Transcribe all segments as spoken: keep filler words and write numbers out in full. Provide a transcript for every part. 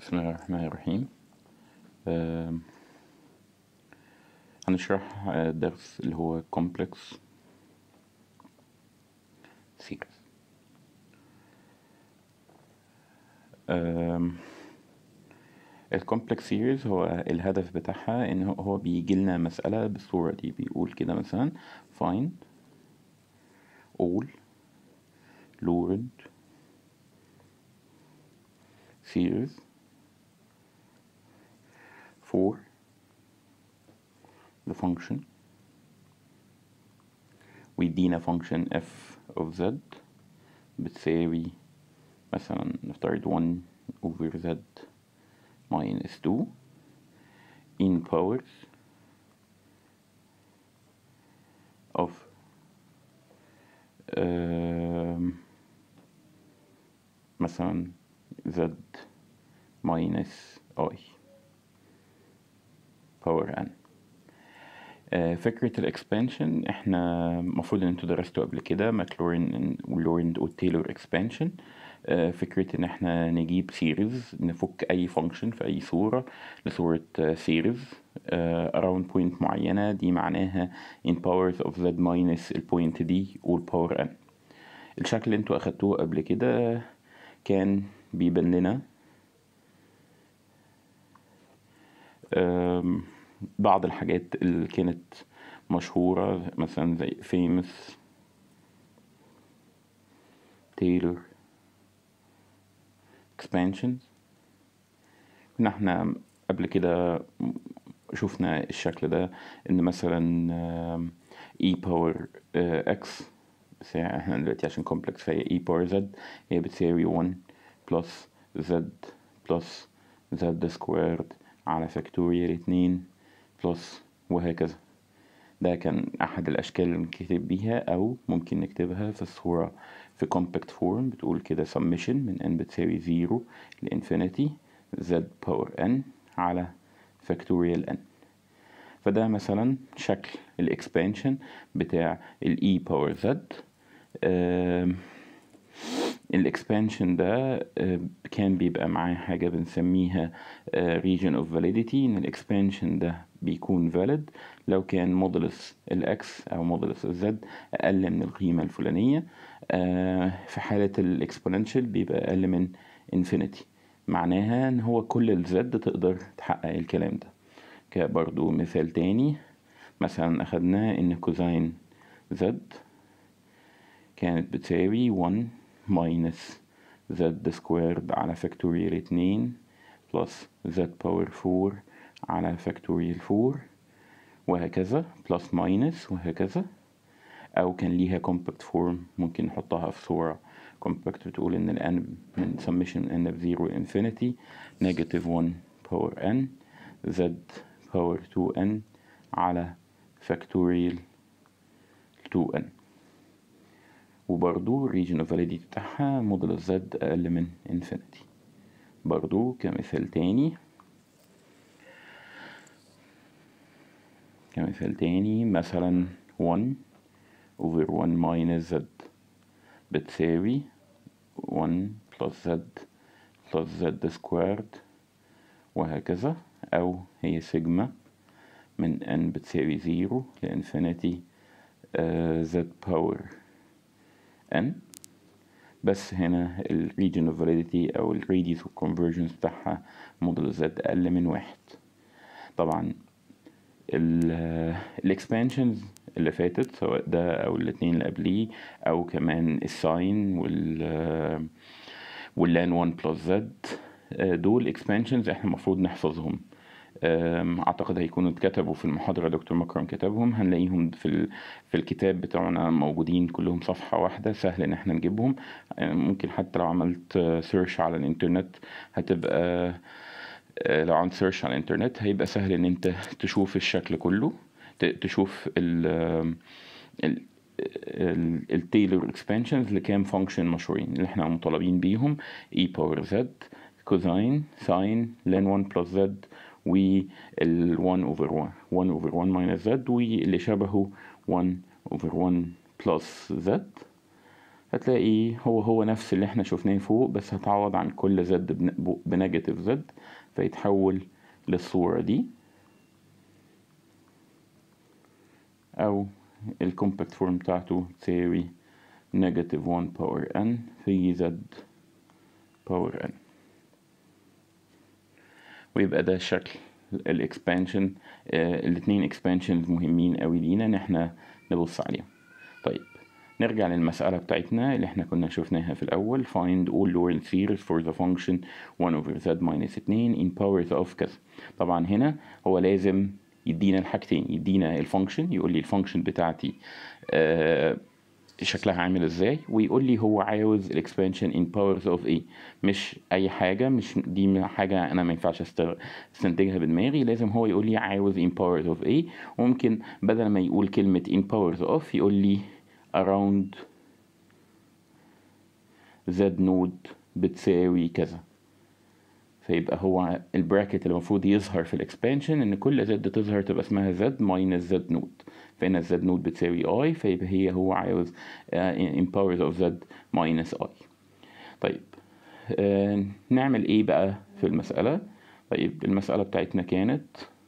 بسم الله الرحمن الرحيم. آم، هنشرح آه، درس اللي هو complex series. آم، ال complex series هو الهدف بتاعها ان هو- هو بيجي لنا مسألة بالصورة دي، بيقول كده مثلا find all Laurent series for the function ويدينا function f of z بتساوي مثلا نفترض one over z minus two in powers of um, مثلا z minus i power n. آه، فكرة الاكسبانشن احنا المفروض ان انتوا درستوا قبل كده ماكلورين ولورنت والتايلور اكسبانشن. فكرة ان احنا نجيب سيريز، نفك اي فانكشن في اي صورة لصورة سيريز around point معينة، دي معناها in powers of z minus البوينت دي والباور n. الشكل اللي انتوا اخدتوه قبل كده كان بيبان لنا آم، بعض الحاجات اللي كانت مشهورة مثلا زي famous Taylor expansions. ان احنا قبل كده شفنا الشكل ده، ان مثلا آم، e power آه، x، بس احنا دلوقتي عشان complex فهي e power z هي بتساوي one plus z plus z squared على فاكتوريال اتنين plus وهكذا. ده كان أحد الأشكال اللي بنكتب بيها، أو ممكن نكتبها في الصورة في compact form بتقول كده summation من n بتساوي زيرو لإنفينيتي z power n على factorial n. فده مثلا شكل الإكسبانشن بتاع ال e power z. الاكسبانشن ده كان بيبقى معاه حاجة بنسميها region of validity، ان الاكسبانشن ده بيكون valid لو كان مودولس الاكس او مودولس الزد اقل من القيمة الفلانية. في حالة الاكسبوننشال بيبقى اقل من infinity، معناها ان هو كل الزد تقدر تحقق الكلام ده. كبرضو مثال تاني مثلا اخدناه ان كوزين زد كانت بتساوي one minus z squared على فاكتوريال اتنين plus z power four على فاكتوريال four وهكذا plus minus وهكذا. أو كان ليها compact form ممكن نحطها في صورة compact بتقول إن ال n من summation n of zero infinity negative one power n z power two n على فاكتوريال two n. وبرضو region of validity بتاعها موديل z أقل من infinity. برضو كمثال تاني كمثال تاني مثلا one over one minus z بتساوي one plus z plus z squared وهكذا. أو هي سيجما من n بتساوي زيرو لإنفينيتي z power n. بس هنا ال region of validity أو ال radius of convergence بتاعها موديل z أقل من واحد. طبعا ال expansions اللي فاتت سواء ده أو الاتنين اللي قبليه أو كمان الساين وال واللان one plus z، دول expansions احنا المفروض نحفظهم. اعتقد هيكونوا اتكتبوا في المحاضرة، دكتور مكرم كتبهم، هنلاقيهم في ال... في الكتاب بتاعنا موجودين كلهم صفحة واحدة، سهل ان احنا نجيبهم. ممكن حتى لو عملت سيرش على الانترنت هتبقى لو عملت سيرش على الانترنت هيبقى سهل ان انت تشوف الشكل كله، تشوف ال ال التايلور اكسبانشنز لكام فانكشن مشهورين اللي احنا مطالبين بيهم: e power z كوزين ساين لان one plus z وال one over one one over one minus z واللي شبهه one over one plus z. هتلاقي هو هو نفس اللي احنا شفناه فوق، بس هتعوض عن كل زد بنيجاتيف زد فيتحول للصورة دي، او الكومباكت فورم بتاعته تساوي نيجاتيف واحد باور ان في زد باور ان. ويبقى ده شكل الاكسبانشن. آه الاتنين اكسبانشنز مهمين قوي لينا ان احنا نبص عليهم. طيب نرجع للمسألة بتاعتنا اللي احنا كنا شفناها في الأول. find all Lorentz series for the function one over z minus اتنين in powers of كذا. طبعا هنا هو لازم يدينا الحاجتين، يدينا الفانكشن، يقول لي الفانكشن بتاعتي آه شكلها عامل ازاي، ويقول لي هو عاوز الاكسبانشن in powers of ايه. مش اي حاجة، مش دي حاجة انا ما ينفعش استنتجها بدماغي، لازم هو يقول لي عاوز in powers of ايه. وممكن بدل ما يقول كلمة in powers of يقول لي around z نود بتساوي كذا. فيبقى هو البراكت اللي المفروض يظهر في الاكسبانشن ان كل زد تظهر تبقى اسمها z minus z نود، فهنا z نود بتساوي i، فيبقى هي هو عاوز uh, in powers of z minus i. طيب uh, نعمل ايه بقى في المسألة؟ طيب المسألة بتاعتنا كانت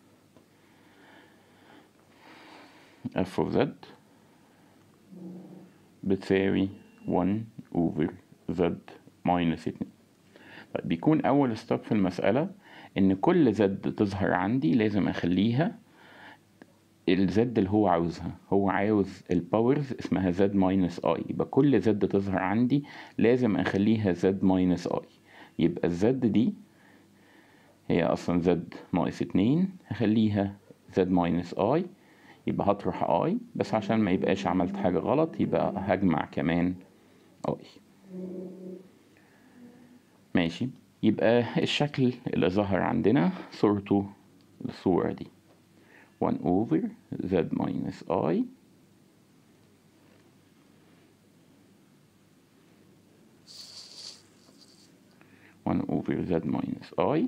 f of z بتساوي واحد over z minus اتنين. طيب بيكون أول ستوب في المسألة إن كل زد تظهر عندي لازم أخليها الزد اللي هو عاوزها. هو عاوز الباورز اسمها z minus i، يبقى كل زد تظهر عندي لازم أخليها z minus i. يبقى الزد دي هي أصلا z ناقص اتنين، هخليها z minus i، يبقى هطرح i، بس عشان ما يبقاش عملت حاجة غلط يبقى هجمع كمان i. ماشي، يبقى الشكل اللي ظهر عندنا صورته الصورة دي واحد over z minus i واحد over z minus i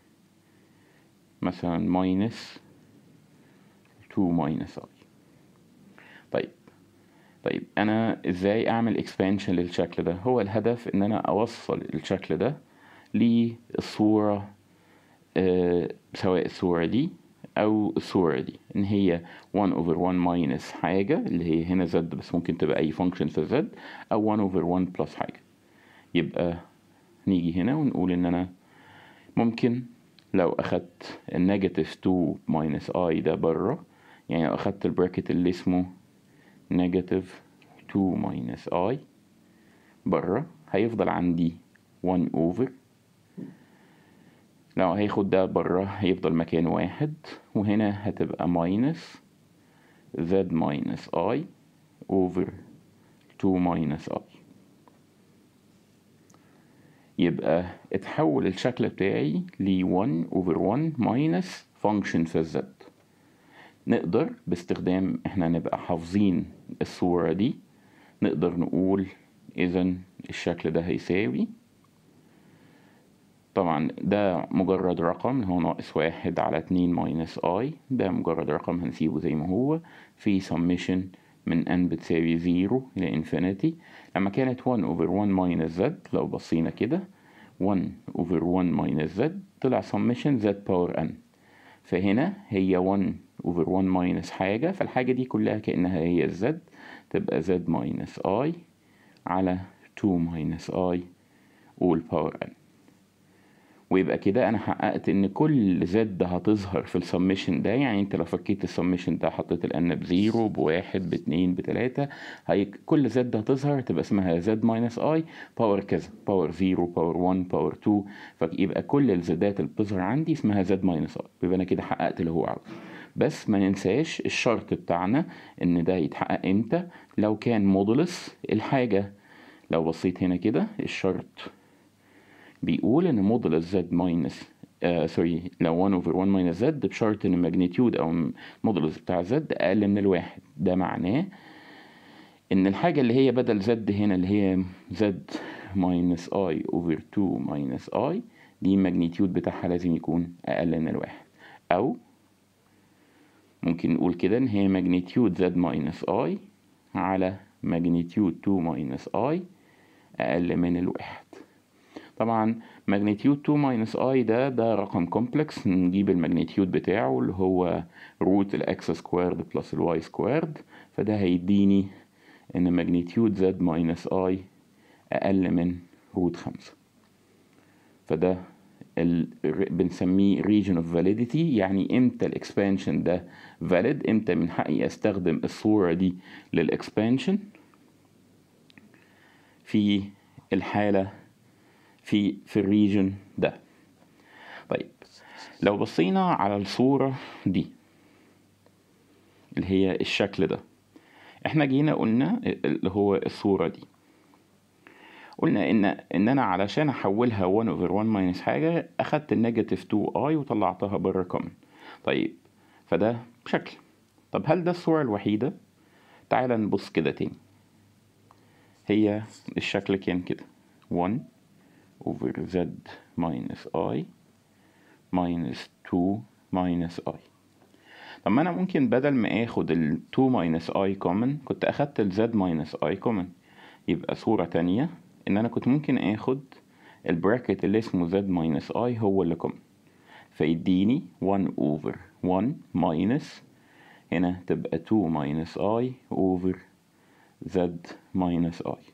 مثلا minus اتنين minus i. طيب طيب انا ازاي اعمل اكسبانشن للشكل ده؟ هو الهدف ان انا اوصل الشكل ده للصورة آه سواء الصورة دي او الصورة دي، ان هي واحد over واحد minus حاجة اللي هي هنا z، بس ممكن تبقى اي فانكشن في z، او واحد over واحد plus حاجة. يبقى نيجي هنا ونقول ان انا ممكن لو اخدت النيجاتيف اتنين minus i ده بره، يعني لو اخدت البراكت اللي اسمه نيجاتيف اتنين minus i بره، هيفضل عندي واحد over، لو هياخد ده بره هيفضل مكان واحد، وهنا هتبقى minus z minus i over اتنين minus i. يبقى اتحول الشكل بتاعي ل واحد over واحد minus function في z. نقدر باستخدام احنا نبقى حافظين الصورة دي نقدر نقول اذا الشكل ده هيساوي، طبعا ده مجرد رقم اللي هو ناقص واحد على اتنين minus i، ده مجرد رقم هنسيبه زي ما هو في summation من n بتساوي زيرو إلى infinity. لما كانت واحد over واحد minus z، لو بصينا كده واحد over واحد minus z طلع summation z power n، فهنا هي واحد over واحد minus حاجة، فالحاجة دي كلها كأنها هي z، تبقى z minus i على اتنين minus i all power n. ويبقى كده انا حققت ان كل زد هتظهر في السميشن ده. يعني انت لو فكيت السميشن ده حطيت الان بزيرو بواحد باتنين بتلاتة، هي كل زد هتظهر تبقى اسمها زد ماينس اي باور كذا، باور زيرو باور واحد باور اتنين، فيبقى كل الزدات اللي بتظهر عندي اسمها زد ماينس اي. يبقى انا كده حققت اللي هو عاوزه. بس ما ننساش الشرط بتاعنا ان ده يتحقق امتى؟ لو كان مودولس الحاجة. لو بصيت هنا كده الشرط بيقول ان مودولس زد ماينس آه سوري لو واحد اوفر واحد ماينس زد بشرط ان الماجنتيود او مودولس بتاع زد اقل من الواحد. ده معناه ان الحاجة اللي هي بدل زد هنا اللي هي زد ماينس اي اوفر اتنين ماينس اي دي الماجنتيود بتاعها لازم يكون اقل من الواحد. او ممكن نقول كده ان هي ماجنتيود زد ماينس اي على magnitude two minus I أقل من الواحد. طبعا magnitude two minus I ده ده رقم كومبلكس، نجيب الماجنتيود بتاعه اللي هو روت الاكس سكويرد بلس الواي سكويرد، فده هيديني ان magnitude z minus I أقل من روت خمسة. فده ال... بنسميه region of validity، يعني امتى الاكسبانشن ده valid، امتى من حقي استخدم الصورة دي للاكسبانشن في الحالة في في الريجن ده. طيب لو بصينا على الصورة دي اللي هي الشكل ده، احنا جينا قلنا اللي هو الصورة دي، قلنا ان ان انا علشان احولها one over one minus حاجة اخدت النيجاتيف two I وطلعتها بره كومن. طيب فده شكل. طب هل ده الصورة الوحيدة؟ تعال نبص كده تاني. هي الشكل كان كده one over z minus I minus two minus I. طب ما انا ممكن بدل ما اخد ال two minus I common كنت اخدت ال z minus I common. يبقى صورة تانية ان انا كنت ممكن اخد البراكت اللي اسمه z minus I هو اللي common، فيديني one over one minus هنا تبقى two minus I over z minus I.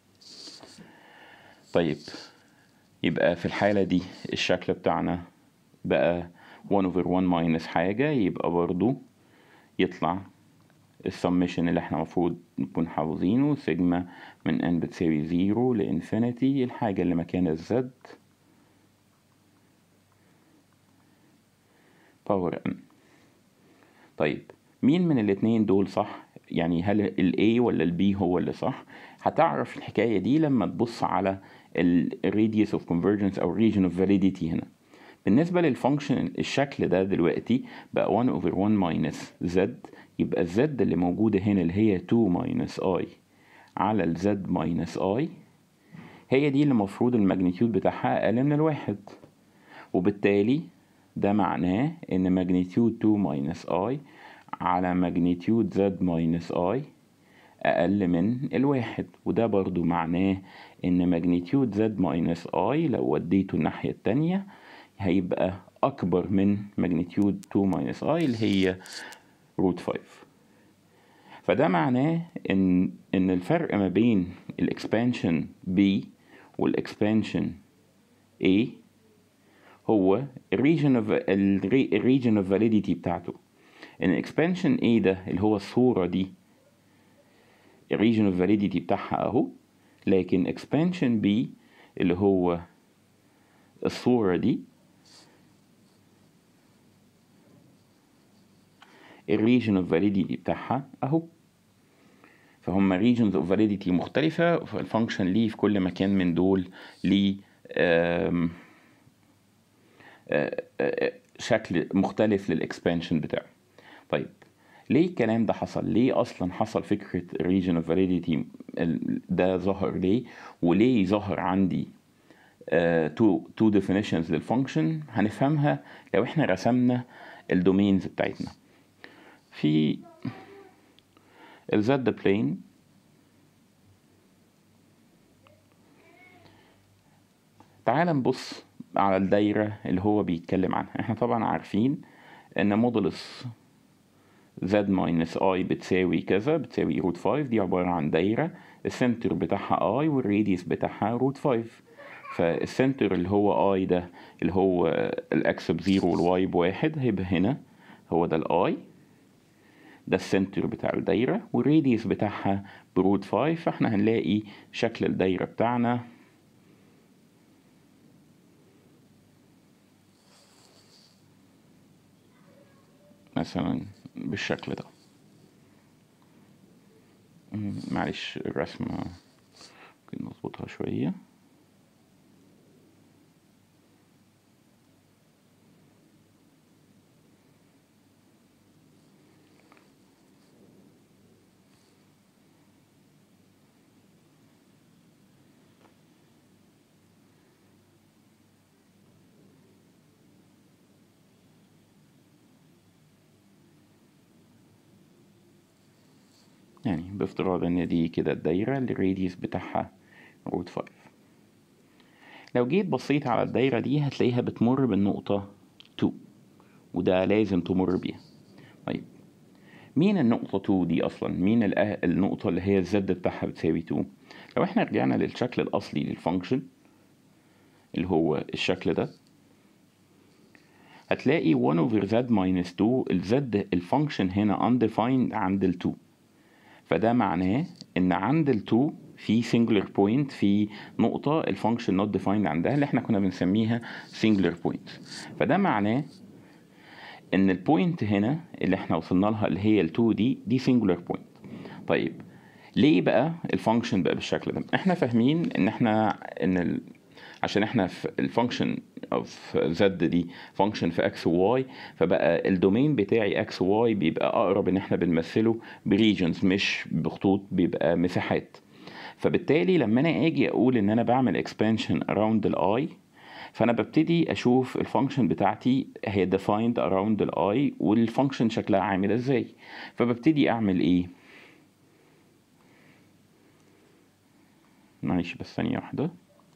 طيب يبقى في الحالة دي الشكل بتاعنا بقى one over one minus حاجة، يبقى برضو يطلع السمشن اللي احنا مفروض نكون حافظينه سيجما من n بتساوي زيرو لانفينيتي الحاجة اللي مكان الزد باور n. طيب مين من الاتنين دول صح؟ يعني هل ال A ولا ال B هو اللي صح؟ هتعرف الحكاية دي لما تبص على ال radius of convergence أو region of validity هنا. بالنسبة للفانكشن الشكل ده دلوقتي بقى one over one minus z، يبقى الz اللي موجودة هنا اللي هي two minus I على ال z minus I هي دي اللي المفروض الماجنتيود بتاعها أقل من الواحد، وبالتالي ده معناه إن ماجنتيود two minus I على ماجنتيود z minus I أقل من الواحد، وده برضو معناه إن ماجنتيود z minus I لو وديته الناحية التانية هيبقى أكبر من ماجنتيود two minus I اللي هي روت five. فده معناه إن إن الفرق ما بين الإكسبانشن B والإكسبانشن A هو الريجن اوف الريجن اوف فاليديتي بتاعته. ان الاكسبانشن A ده اللي هو الصورة دي الريجن اوف فاليديتي بتاعها اهو، لكن اكسبانشن B اللي هو الصورة دي الريجن اوف فاليديتي بتاعها اهو. فهم ريجنز اوف فاليديتي مختلفة، فالفانكشن ليه في كل مكان من دول ليه شكل مختلف للاكسبانشن بتاعه. طيب ليه الكلام ده حصل؟ ليه اصلا حصل فكرة region of validity ده ظهر ليه؟ وليه ظهر عندي uh, two, two definitions للفانكشن؟ هنفهمها لو احنا رسمنا الدومينز بتاعتنا في ال z plane. تعال نبص على الدايرة اللي هو بيتكلم عنها. احنا طبعا عارفين ان مودولس z minus I بتساوي كذا، بتساوي روت five. دي عبارة عن دايرة السنتر بتاعها I والراديوس بتاعها روت five. فالسنتر اللي هو I ده اللي هو الاكس بزيرو والواي بواحد هيبقى هنا هو ده الاي، ده السنتر بتاع الدايرة، والراديوس بتاعها بروت five. فاحنا هنلاقي شكل الدايرة بتاعنا مثلا بالشكل ده. معلش الرسمة ممكن نظبطها شوية. يعني بافتراض ان دي كده الدايرة اللي الراديوس بتاعها روت فايف. لو جيت بصيت على الدايرة دي هتلاقيها بتمر بالنقطة تو، وده لازم تمر بيها. طيب مين النقطة تو دي أصلا؟ مين النقطة اللي هي الزد بتاعها بتساوي تو؟ لو احنا رجعنا للشكل الأصلي للفانكشن اللي هو الشكل ده، هتلاقي واحد over z minus two، الزد الفانكشن هنا undefined عند ال تو، فده معناه ان عند ال تو في singular point، في نقطة الفانكشن not defined عندها اللي احنا كنا بنسميها singular point. فده معناه ان البوينت هنا اللي احنا وصلنا لها اللي هي ال تو دي دي singular point. طيب ليه بقى الفانكشن بقى بالشكل ده؟ احنا فاهمين ان احنا ان ال... عشان احنا في الفانكشن اوف زد دي فانكشن في اكس وواي، فبقى الدومين بتاعي اكس وواي بيبقى اقرب ان احنا بنمثله بريجنز مش بخطوط، بيبقى مساحات. فبالتالي لما انا اجي اقول ان انا بعمل اكسبانشن اراوند الاي، فانا ببتدي اشوف الفانكشن بتاعتي هي defined around الاي والفانكشن شكلها عامل ازاي. فببتدي اعمل ايه؟ معلش بس ثانية واحدة.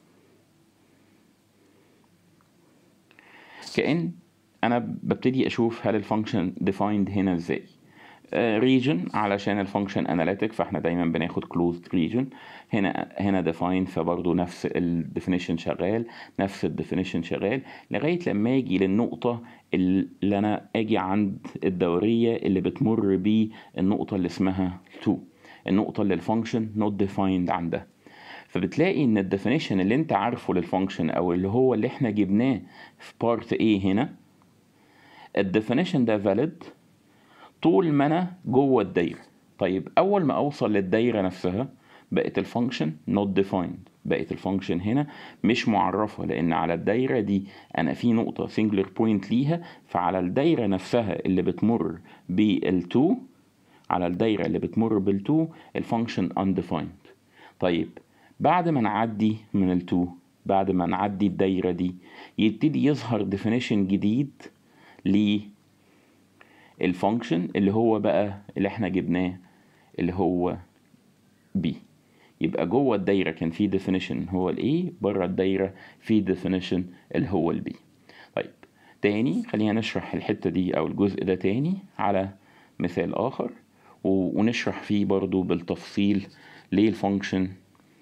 كأن انا ببتدي اشوف هل الفانكشن defined هنا ازاي. ريجن uh, علشان الفانكشن اناليتيك فاحنا دايما بناخد closed region. هنا هنا define فبرضه نفس الديفينيشن شغال، نفس الديفينيشن شغال لغايه لما اجي للنقطه اللي انا اجي عند الدوريه اللي بتمر بيه النقطه اللي اسمها تو، النقطه اللي الفانكشن not defined عندها. فبتلاقي ان الديفينيشن اللي انت عارفه للفانكشن او اللي هو اللي احنا جبناه في بارت A هنا، الديفينيشن ده valid طول ما انا جوه الدايره. طيب اول ما اوصل للدايره نفسها بقت الفانكشن not defined، بقت الفانكشن هنا مش معرفه، لان على الدايره دي انا في نقطه singular point ليها، فعلى الدايره نفسها اللي بتمر بال2، على الدايره اللي بتمر بال2 الفانكشن undefined. طيب بعد ما نعدي من ال2، بعد ما نعدي الدايره دي يبتدي يظهر definition جديد ل الفانكشن اللي هو بقى اللي احنا جبناه اللي هو B. يبقى جوه الدايره كان في definition هو ال A، بره الدايره في definition اللي هو ال B. طيب تاني خلينا نشرح الحته دي او الجزء ده تاني على مثال اخر ونشرح فيه برضو بالتفصيل ليه الفانكشن.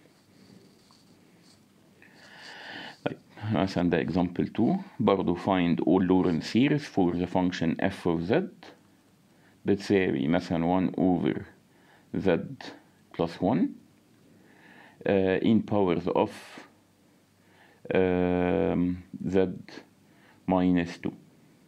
طيب مثلا ده example two، برضو find all Lorentz series for the function f of z بتساوي مثلا one over z plus one uh, in powers of um, z minus two.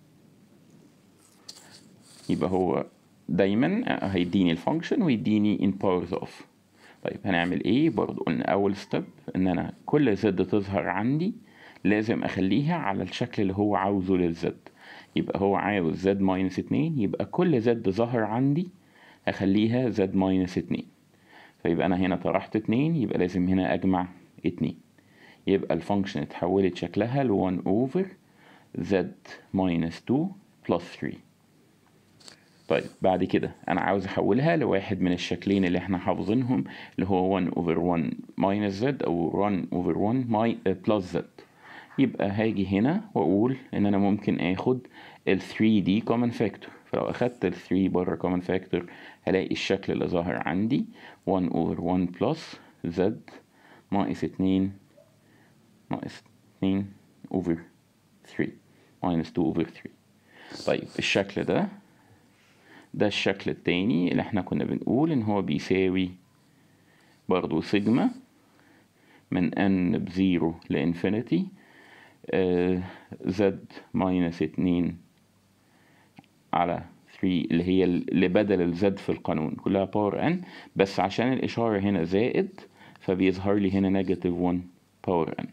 يبقى هو دايما هيديني الفانكشن ويديني in powers of. طيب هنعمل ايه؟ برضو قلنا اول ستيب ان انا كل زد تظهر عندي لازم اخليها على الشكل اللي هو عاوزه للزد. يبقى هو عاوز زد ماينس اتنين، يبقى كل زد ظهر عندي هخليها زد ماينس اتنين. فيبقى انا هنا طرحت اتنين، يبقى لازم هنا اجمع اتنين، يبقى الفانكشن اتحولت شكلها ل one over z minus two plus three. طيب بعد كده انا عاوز احولها لواحد من الشكلين اللي احنا حافظينهم اللي هو one over one minus z او one over one plus z. يبقى هاجي هنا واقول ان انا ممكن اخد ال three دي common factor، فلو اخدت ال three بره common factor هلاقي الشكل اللي ظاهر عندي one over one plus z ناقص اتنين ناقص اتنين over three minus two over three. طيب الشكل ده ده الشكل التاني اللي احنا كنا بنقول ان هو بيساوي برضو سيجما من n بزيرو لانفينيتي آه z ماينس اتنين على three اللي هي اللي بدل الزد في القانون كلها باور n، بس عشان الاشارة هنا زائد فبيظهر لي هنا نيجاتيف one باور n.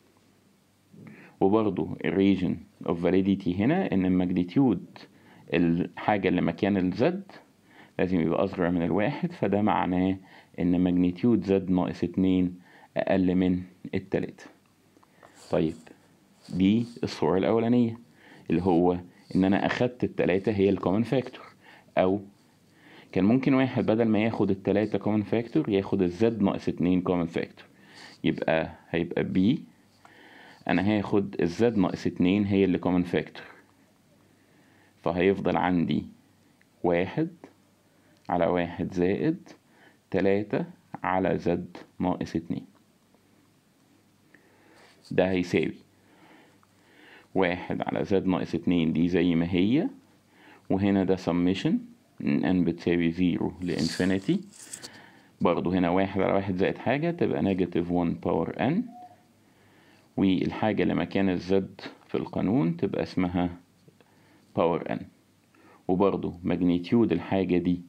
وبرضو الريجن اوف فاليديتي هنا ان الماجنتيود الحاجة اللي مكان الزد لازم يبقى أصغر من الواحد، فده معناه إن ماجنتيود زد ناقص اتنين أقل من التلاتة. طيب دي الصورة الأولانية اللي هو إن أنا أخدت التلاتة هي الكومن فاكتور، أو كان ممكن واحد بدل ما ياخد التلاتة كومن فاكتور ياخد الزد ناقص اتنين كومن فاكتور، يبقى هيبقى بي انا هاخد الزد ناقص اتنين هي اللي كومن فاكتور، فهيفضل عندي واحد على واحد زائد تلاتة على زد ناقص اتنين. ده هيساوي واحد على زد ناقص اتنين دي زي ما هي، وهنا ده سميشن ان بتساوي زيرو لانفينيتي، برضو هنا واحد على واحد زائد حاجة تبقى نيجاتيف ون باور ان، والحاجة اللي مكان الزد في القانون تبقى اسمها باور ان، وبرضو ماجنيتيود الحاجة دي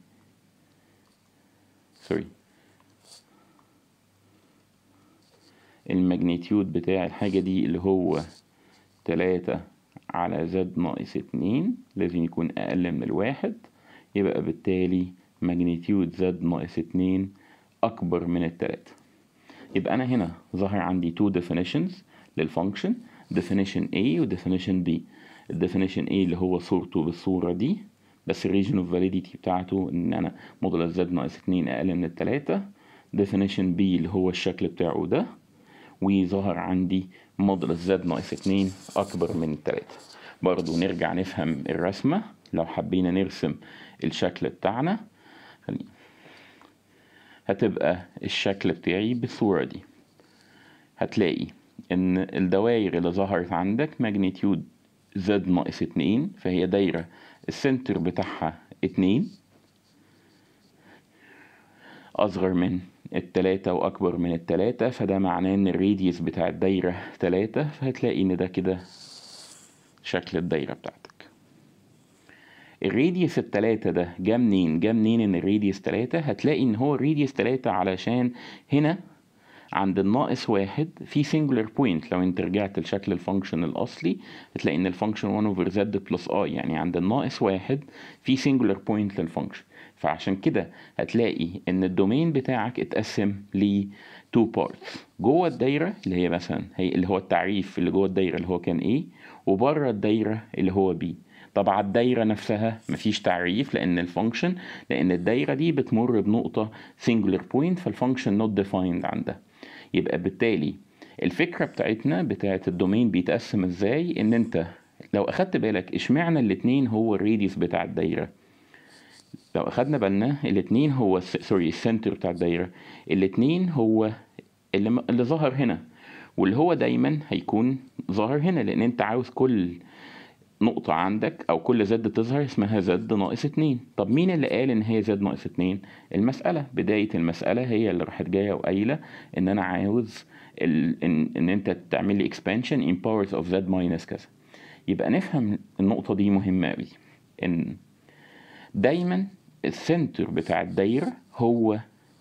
سوري الماجنيتيود بتاع الحاجة دي اللي هو تلاتة على زد ناقص اتنين لازم يكون أقل من الواحد، يبقى بالتالي ماجنيتيود زد ناقص اتنين أكبر من التلاتة. يبقى أنا هنا ظهر عندي two definitions للفانكشن، definition A و definition B. الديفينيشن A اللي هو صورته بالصورة دي، بس الريجن اوف فاليديتي بتاعته ان انا مودولس زد ناقص اتنين اقل من التلاتة. definition B اللي هو الشكل بتاعه ده، وظهر عندي مودولس زد ناقص اتنين اكبر من التلاتة. برضو نرجع نفهم الرسمة لو حبينا نرسم الشكل بتاعنا. خلينا هتبقى الشكل بتاعي بالصورة دي، هتلاقي ان الدوائر اللي ظهرت عندك ماجنيتيود زد ناقص اتنين، فهي دايرة السنتر بتاعها اتنين اصغر من التلاتة واكبر من التلاتة، فده معناه ان الراديوس بتاع الدايرة تلاتة، فهتلاقي ان ده كده شكل الدايرة بتاعتك. الراديوس التلاتة ده جا منين؟ جا منين ان الراديوس تلاتة؟ هتلاقي ان هو الراديوس تلاتة علشان هنا عند الناقص واحد في singular point. لو انت رجعت لشكل الفانكشن الاصلي هتلاقي ان الفانكشن واحد over z plus i، يعني عند الناقص واحد في singular point للفانكشن، فعشان كده هتلاقي ان الدومين بتاعك اتقسم ل two parts. جوه الدايره اللي هي مثلا هي اللي هو التعريف اللي جوه الدايره اللي هو كان A، وبره الدايره اللي هو B. طبعا الدايره نفسها مفيش تعريف لان الفانكشن لان الدايره دي بتمر بنقطه singular point، فالفانكشن not defined عندها. يبقى بالتالي الفكرة بتاعتنا بتاعت الدومين بيتقسم ازاي، ان انت لو اخدت بالك اشمعنى الاتنين هو الراديوس بتاع الدايرة. لو اخدنا بالنا الاتنين هو سوري السنتر بتاع الدايرة، الاتنين هو اللي, اللي ظهر هنا، واللي هو دايما هيكون ظاهر هنا، لان انت عاوز كل نقطة عندك او كل زد تظهر اسمها زد ناقص اتنين. طب مين اللي قال ان هي زد ناقص اتنين؟ المسألة، بداية المسألة هي اللي راحت جاية وقايلة ان انا عاوز ال... إن... ان انت تعمل لي expansion in powers of z minus كذا. يبقى نفهم النقطة دي مهمة قوي، ان دايما السنتر بتاع الدايرة هو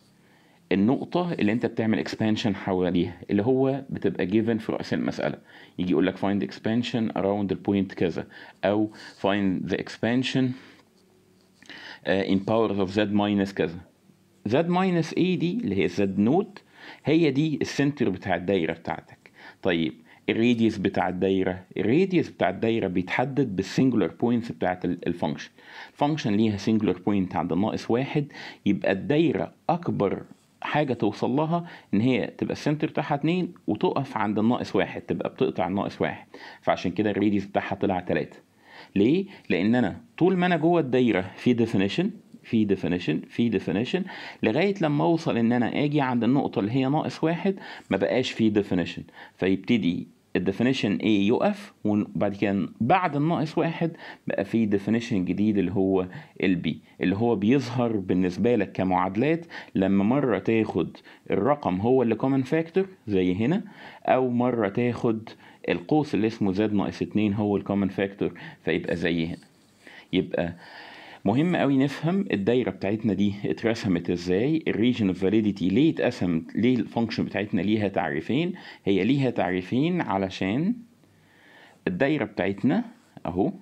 النقطة اللي انت بتعمل expansion حواليها، اللي هو بتبقى given في رأس المسألة. يجي يقول لك find expansion around the point كذا، او find the expansion uh, in powers of z minus كذا. z minus a دي اللي هي z نوت، هي دي السنتر بتاع الدايرة بتاعتك. طيب الراديوس بتاع الدايرة، الراديوس بتاع الدايرة بيتحدد بالسنجولار بوينتس بتاعت الفانكشن. الفانكشن ليها سنجولار بوينت عند الناقص واحد، يبقى الدايرة أكبر حاجة توصل لها ان هي تبقى السنتر بتاعها اتنين وتقف عند الناقص واحد، تبقى بتقطع الناقص واحد، فعشان كده الراديوس بتاعها طلع تلاتة. ليه؟ لان انا طول ما انا جوه الدايرة في ديفينيشن في ديفينيشن في ديفينيشن لغاية لما اوصل ان انا اجي عند النقطة اللي هي ناقص واحد ما بقاش في ديفينيشن، فيبتدي الديفينيشن A يقف، وبعد كده بعد الناقص واحد بقى في ديفينيشن جديد اللي هو ال B، اللي هو بيظهر بالنسبة لك كمعادلات لما مرة تاخد الرقم هو اللي common factor زي هنا، او مرة تاخد القوس اللي اسمه z ناقص اتنين هو الكومن فاكتور فيبقى زي هنا. يبقى مهم قوي نفهم الدايره بتاعتنا دي اترسمت ازاي، الريجن اوف فاليديتي ليه اتقسم، ليه الفانكشن بتاعتنا ليها تعريفين. هي ليها تعريفين علشان الدايره بتاعتنا اهو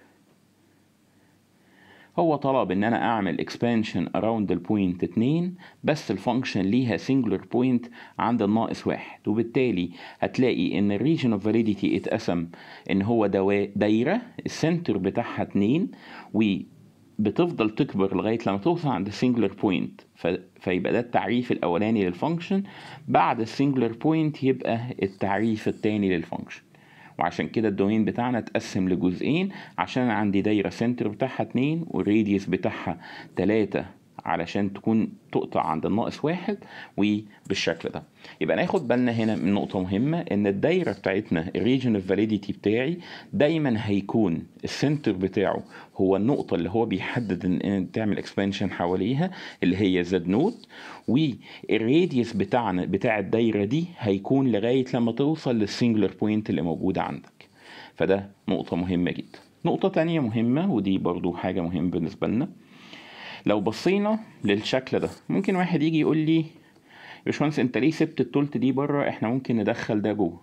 هو طلب ان انا اعمل expansion around البوينت اتنين، بس الفانكشن ليها singular point عند الناقص واحد، وبالتالي هتلاقي ان الريجن اوف فاليديتي اتقسم ان هو دايره السنتر بتاعها اتنين، و بتفضل تكبر لغايه لما توصل عند السنجلر بوينت، فيبقى ده التعريف الاولاني للفانكشن. بعد السنجلر بوينت يبقى التعريف الثاني للفانكشن. وعشان كده الدومين بتاعنا اتقسم لجزئين، عشان عندي دايره سنتر بتاعها اتنين والراديوس بتاعها تلاتة علشان تكون تقطع عند الناقص واحد وبالشكل ده. يبقى ناخد بالنا هنا من نقطة مهمة، ان الدايرة بتاعتنا الريجن اوف فاليديتي بتاعي دايما هيكون السنتر بتاعه هو النقطة اللي هو بيحدد ان تعمل اكسبانشن حواليها اللي هي زد نوت، والراديوس بتاعنا بتاع الدايرة دي هيكون لغاية لما توصل للسنجلر بوينت اللي موجودة عندك. فده نقطة مهمة جدا. نقطة تانية مهمة، ودي برضو حاجة مهمة بالنسبة لنا، لو بصينا للشكل ده ممكن واحد يجي يقول لي يا باشمهندس انت ليه سبت التلت دي بره؟ احنا ممكن ندخل ده جوه،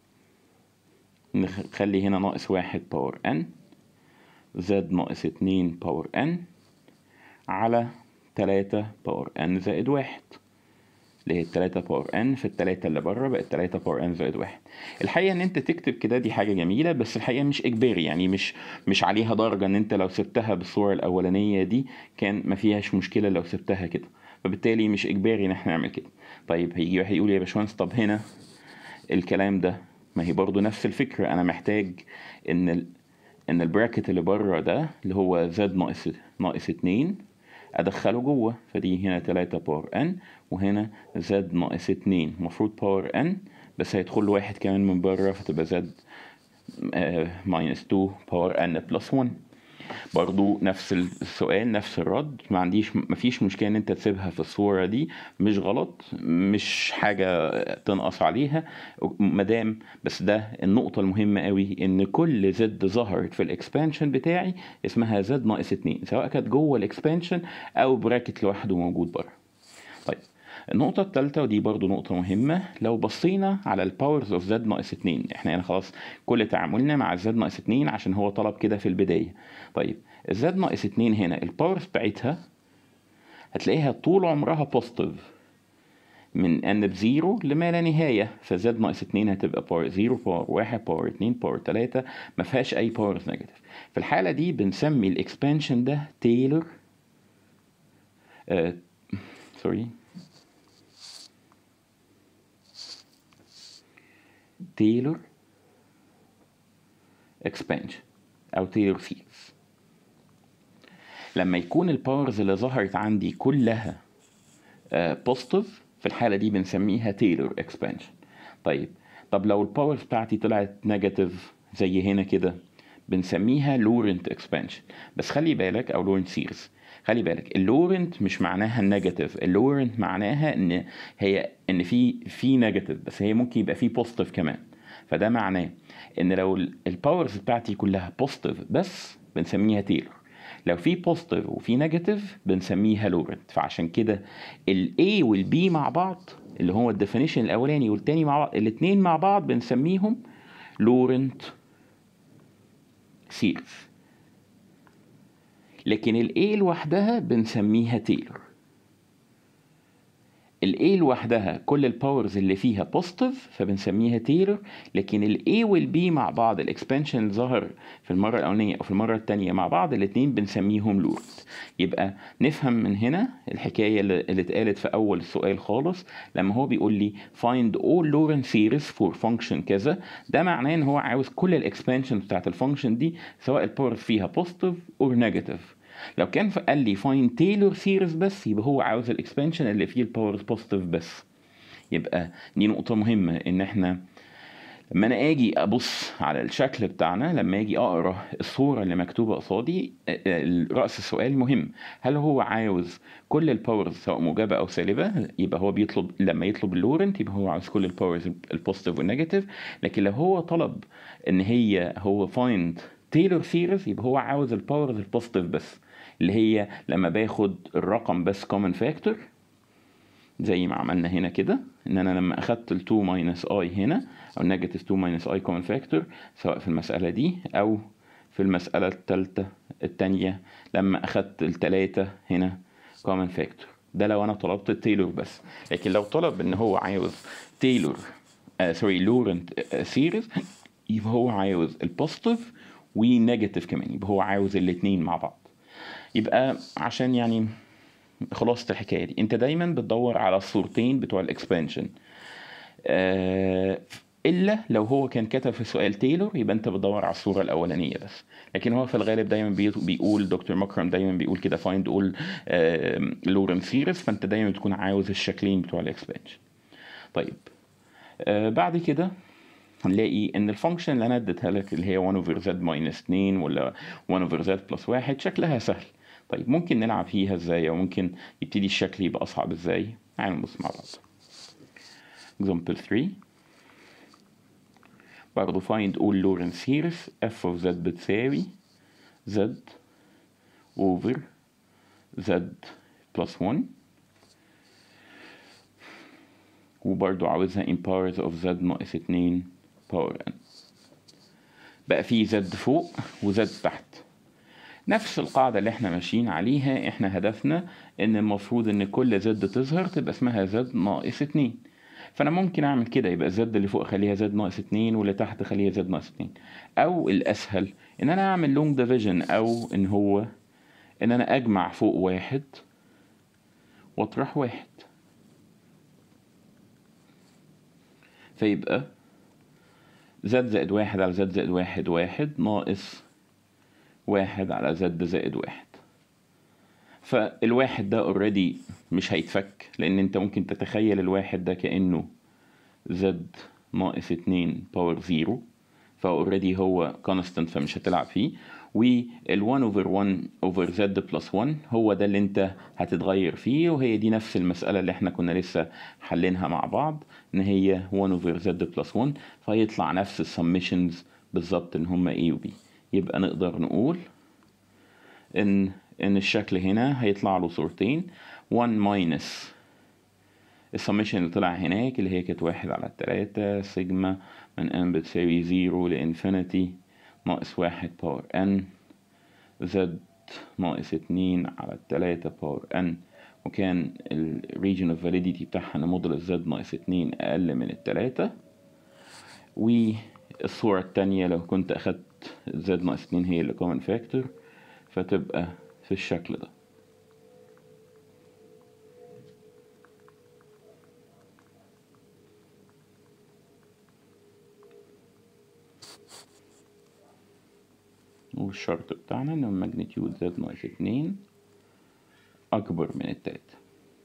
نخلي هنا ناقص واحد باور ان زد ناقص اتنين باور ان على تلاتة باور ان زائد واحد، اللي هي التلاتة باور ان في التلاتة اللي بره بقت تلاتة باور ان زائد واحد. الحقيقة ان انت تكتب كده دي حاجة جميلة، بس الحقيقة مش اجباري، يعني مش مش عليها درجة ان انت لو سبتها بالصورة الاولانية دي كان ما فيهاش مشكلة لو سبتها كده، فبالتالي مش اجباري ان احنا نعمل كده. طيب هيجي واحد يقول يا باشمهندس طب هنا الكلام ده، ما هي برضو نفس الفكرة، انا محتاج ان ال... ان البراكت اللي بره ده اللي هو زد ناقص ناقص اتنين ادخله جوه، فدي هنا تلاتة باور ان وهنا زد ناقص اتنين مفروض باور ان، بس هيدخل واحد كمان من بره فتبقى زد ماينس اتنين باور ان بلس واحد. برضو نفس السؤال نفس الرد، ما عنديش مفيش مشكله ان انت تسيبها في الصوره دي، مش غلط مش حاجه تنقص عليها مدام، بس ده النقطه المهمه قوي ان كل زد ظهرت في الاكسبانشن بتاعي اسمها زد ناقص اتنين، سواء كانت جوه الاكسبانشن او براكت لوحده موجود بره. طيب النقطة الثالثة ودي برضو نقطة مهمة، لو بصينا على الباورز اوف زد ناقص اتنين، احنا هنا خلاص كل تعاملنا مع زد ناقص اتنين عشان هو طلب كده في البداية. طيب الزد ناقص اتنين هنا الباورز بتاعتها هتلاقيها طول عمرها بوزيتيف من ان بزيرو لما لا نهاية، فزد ناقص اتنين هتبقى باور زيرو باور واحد باور اتنين باور تلاتة، ما فيهاش اي باورز نيجاتيف. في الحالة دي بنسمي الاكسبانشن ده تايلور آه سوري تايلور اكسبانشن او تايلور سيريز. لما يكون الباورز اللي ظهرت عندي كلها بوزيتيف uh, في الحاله دي بنسميها تايلور اكسبانشن. طيب طب لو الباورز بتاعتي طلعت نيجاتيف زي هنا كده بنسميها لورنت اكسبانشن. بس خلي بالك او لورنت سيريز، خلي بالك اللورنت مش معناها النيجاتيف، اللورنت معناها ان هي ان في في نيجاتيف بس هي ممكن يبقى في بوزيتيف كمان، فده معناه ان لو الباورز بتاعتي كلها بوزيتيف بس بنسميها تايلور، لو في بوزيتيف وفي نيجاتيف بنسميها لورنت. فعشان كده ال A وال B مع بعض اللي هو الديفينيشن الاولاني والتاني مع بعض الاثنين مع بعض بنسميهم لورنت سيريز، لكن ال A لوحدها بنسميها تايلور. ال A لوحدها كل الباورز اللي فيها بوزيتيف فبنسميها تايلور، لكن ال A وال B مع بعض الاكسبانشن اللي ظهر في المره الاولانيه او في المره الثانيه مع بعض الاثنين بنسميهم لورنت. يبقى نفهم من هنا الحكايه اللي اتقالت في اول السؤال خالص لما هو بيقول لي find all Lorentz series for function كذا، ده معناه ان هو عاوز كل الاكسبانشن بتاعت الفانكشن دي سواء الباورز فيها بوزيتيف او نيجاتيف. لو كان قال لي فاين تايلور سيريز بس يبقى هو عاوز الاكسبانشن اللي فيه الباورز بوزيتيف بس. يبقى دي نقطة مهمة ان احنا لما انا اجي ابص على الشكل بتاعنا، لما اجي اقرا الصورة اللي مكتوبة قصادي، رأس السؤال مهم، هل هو عاوز كل الباورز سواء موجبة او سالبة؟ يبقى هو بيطلب لما يطلب اللورنت يبقى هو عاوز كل الباورز البوزيتيف والنيجاتيف. لكن لو هو طلب ان هي هو فايند تايلور سيريز يبقى هو عاوز الباورز البوزيتيف بس، اللي هي لما باخد الرقم بس كومن فاكتور زي ما عملنا هنا كده، ان انا لما اخدت ال اتنين ماينس اي هنا او نيجاتيف اتنين ماينس اي كومن فاكتور سواء في المسألة دي او في المسألة الثالثة الثانية لما اخدت الثلاثة هنا كومن فاكتور، ده لو انا طلبت التايلور بس. لكن لو طلب ان هو عاوز تايلور آه سوري لورنت آه سيريز يبقى هو عاوز البوزيتيف ونيجاتيف كمان، يبقى هو عاوز الاثنين مع بعض. يبقى عشان يعني خلاصة الحكاية دي، انت دايما بتدور على الصورتين بتوع الاكسبانشن، آه الا لو هو كان كتب في سؤال تايلور يبقى انت بتدور على الصورة الاولانية بس. لكن هو في الغالب دايما بيقول دكتور مكرم دايما بيقول كده find all لورنس سيريز، فانت دايما بتكون عاوز الشكلين بتوع الاكسبانشن. طيب آه بعد كده هنلاقي ان الفانكشن اللي انا اديتها لك اللي هي واحد over z minus اتنين ولا واحد over z plus واحد شكلها سهل. طيب ممكن نلعب فيها ازاي، او ممكن يبتدي الشكل يبقى اصعب ازاي؟ تعالوا نبص مع بعض. example three برضه find all Lorentz series f of z بتساوي z over z plus one، وبرضه عاوزها in powers of z ناقص اتنين power n. بقى في z فوق وz تحت، نفس القاعدة اللي احنا ماشيين عليها. احنا هدفنا ان المفروض ان كل زد تظهر تبقى اسمها زد ناقص اتنين، فانا ممكن اعمل كده يبقى الزد اللي فوق اخليها زد ناقص اتنين واللي تحت اخليها زد ناقص اتنين، او الاسهل ان انا اعمل لونج ديفيجن، او ان هو ان انا اجمع فوق واحد واطرح واحد، فيبقى زد زائد واحد على زد زائد واحد واحد ناقص واحد على زد زائد واحد. فالواحد ده اوريدي مش هيتفك، لان انت ممكن تتخيل الواحد ده كأنه زد ناقص اتنين باور زيرو، فاوريدي هو كونستنت فمش هتلعب فيه. وال واحد over واحد over z plus واحد هو ده اللي انت هتتغير فيه، وهي دي نفس المسألة اللي احنا كنا لسه حلينها مع بعض، ان هي واحد over z plus واحد، فيطلع نفس السميشنز بالظبط ان هما a و b. يبقى نقدر نقول ان ان الشكل هنا هيطلع له صورتين، واحد ماينس السميشن اللي طلع هناك اللي هي كانت واحد على التلاتة سيجما من n بتساوي زيرو لانفينيتي ناقص واحد باور n زد ناقص اتنين على التلاتة باور n، وكان ال region of validity بتاعها ان موديل الزد ناقص اتنين اقل من التلاتة. والصورة التانية لو كنت اخدت زد ناقص اتنين هي اللي common factor فتبقى في الشكل ده. والشرط بتاعنا ان الماجنتيود زد ناقص اتنين اكبر من التلاتة،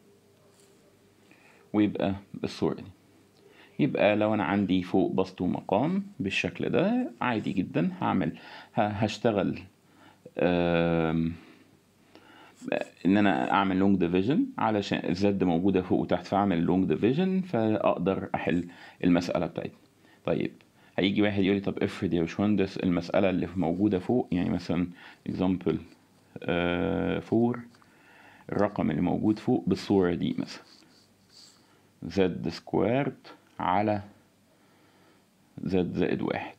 ويبقى بالصورة دي. يبقى لو انا عندي فوق بسط ومقام بالشكل ده عادي جدا هعمل هشتغل ان انا اعمل لونج ديفيجن علشان الزد موجودة فوق وتحت، فاعمل لونج ديفيجن فاقدر احل المسألة بتاعتي. طيب هيجي واحد يقول لي طب افرض يا باشمهندس المسألة اللي موجودة فوق، يعني مثلا example فور الرقم اللي موجود فوق بالصورة دي مثلا زد سكويرد على زد زائد واحد.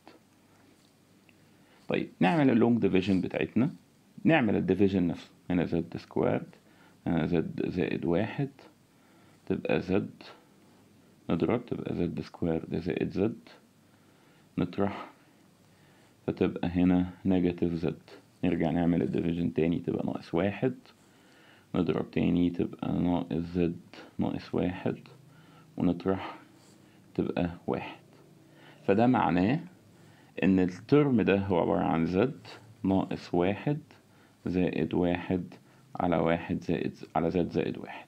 طيب نعمل اللونج ديفيجن بتاعتنا، نعمل الديفيجن نفسه، هنا زد سكويرد هنا زد زائد واحد تبقى زد، نضرب تبقى زد سكويرد زائد زد، نطرح فتبقى هنا نيجاتيف زد. نرجع نعمل الديفيجن تاني تبقى ناقص واحد، نضرب تاني تبقى ناقص زد ناقص واحد، ونطرح تبقى واحد. فده معناه ان الترم ده هو عبارة عن زد ناقص واحد زائد واحد على واحد زائد على زد زائد واحد.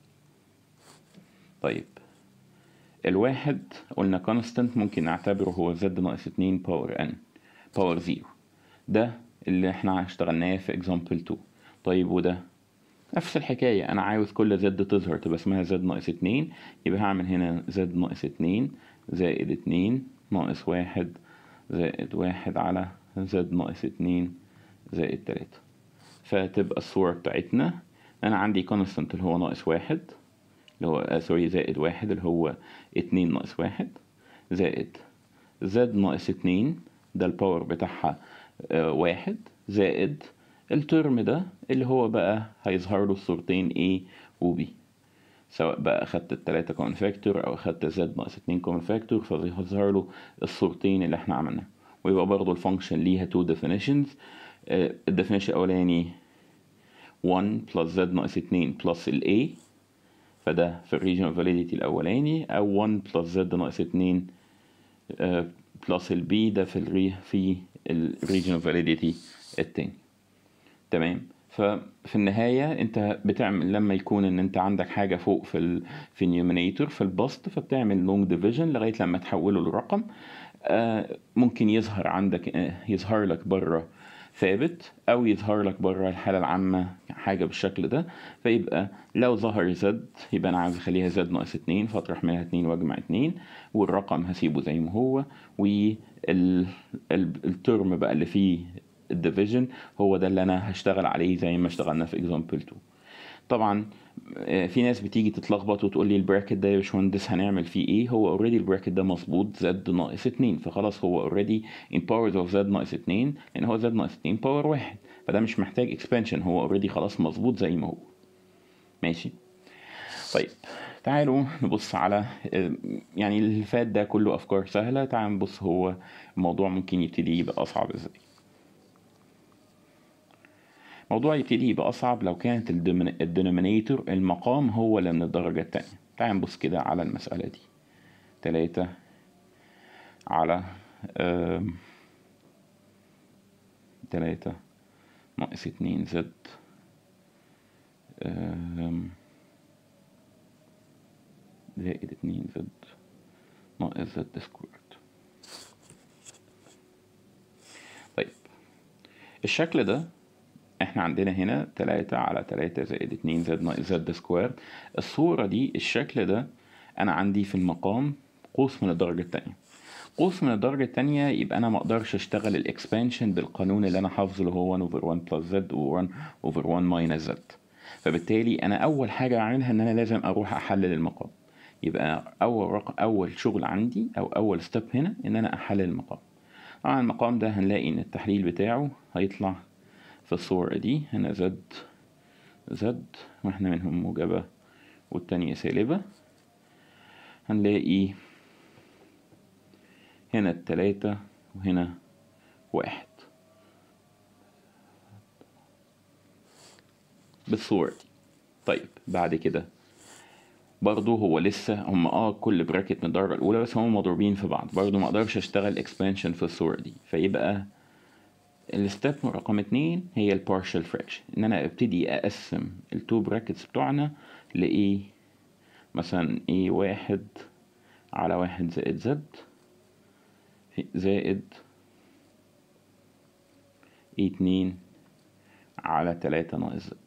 طيب الواحد قلنا كونستنت ممكن نعتبره هو زد ناقص اتنين باور ان باور زيرو، ده اللي احنا اشتغلناه في example اتنين. طيب وده نفس الحكاية، انا عاوز كل زد تظهر تبقى اسمها زد ناقص اتنين، يبقى هعمل هنا زد ناقص اتنين زائد اتنين ناقص واحد زائد واحد على زد ناقص اتنين زائد تلاتة. فتبقى الصورة بتاعتنا انا عندي كونستنت اللي هو ناقص واحد اللي هو سوري زائد واحد اللي هو اتنين ناقص واحد زائد زد ناقص اتنين ده الباور بتاعها اه واحد زائد الترم ده اللي هو بقى هيظهر له الصورتين A و B، سواء بقى اخدت التلاتة كومن فاكتور او اخدت زد ناقص اتنين كومن فاكتور فهيظهر له الصورتين اللي احنا عملناه. ويبقى برضو الفانكشن ليها تو definitions. الديفينيشن الاولاني واحد بلس زد ناقص اتنين بلس ال A، فده في الريجنال فاليديتي الأولاني، أو واحد بلس زد ناقص اتنين بلس ال B ده في الري في الريجنال فاليديتي التاني. تمام. ففي النهاية انت بتعمل لما يكون ان انت عندك حاجة فوق في ال في النيومينيتور في البسط، فبتعمل لونج ديفيجن لغاية لما تحوله لرقم. آه ممكن يظهر عندك آه يظهر لك بره ثابت، او يظهر لك بره الحالة العامة حاجة بالشكل ده. فيبقى لو ظهر زد يبقى انا عايز اخليها زد ناقص اتنين، فاطرح منها اتنين واجمع اتنين، والرقم هسيبه زي ما هو، والترم بقى اللي فيه الديفيجن هو ده اللي انا هشتغل عليه زي ما اشتغلنا في اكزامبل اتنين. طبعا في ناس بتيجي تتلخبط وتقول لي البراكت ده يا باشمهندس هنعمل فيه ايه؟ هو اوريدي البراكت ده مظبوط زد ناقص اتنين، فخلاص هو اوريدي ان باورز اوف زد ناقص اتنين، لان هو زد ناقص اتنين باور واحد، فده مش محتاج اكسبانشن، هو اوريدي خلاص مظبوط زي ما هو. ماشي. طيب تعالوا نبص على يعني اللي فات ده كله افكار سهله، تعالوا نبص هو الموضوع ممكن يبتدي يبقى اصعب ازاي. الموضوع يبتدي يبقى أصعب لو كانت الدينومينيتور المقام هو اللي من الدرجة التانية. تعال نبص كده على المسألة دي. تلاتة على تلاتة ناقص اتنين زد زائد اتنين زد ناقص زد سكويرد. طيب الشكل ده احنا عندنا هنا تلاتة على تلاتة زائد اتنين زد ناقص زد سكوير. الصورة دي الشكل ده انا عندي في المقام قوس من الدرجة التانية. قوس من الدرجة التانية يبقى انا مقدرش اشتغل الاكسبانشن بالقانون اللي انا حافظه اللي هو واحد over واحد plus z و واحد over واحد minus z. فبالتالي انا اول حاجة اعملها ان انا لازم اروح احلل المقام. يبقى اول رقم اول شغل عندي او اول ستيب هنا ان انا احلل المقام. طبعا المقام ده هنلاقي ان التحليل بتاعه هيطلع في الصورة دي. هنا زد زد واحنا منهم موجبة والتانية سالبة. هنلاقي هنا التلاتة وهنا واحد بالصورة دي. طيب بعد كده برضو هو لسه هم اه كل براكت من الدرجة الأولى بس هم مضروبين في بعض، برضو ما اقدرش اشتغل اكسبانشن في الصورة دي. فيبقى الستيب رقم اتنين هي البارشال فراكشن، ان انا ابتدي اقسم التو براكتس بتوعنا لايه، مثلا ايه واحد على واحد زائد زد زائد ايه اتنين على تلاتة ناقص زد.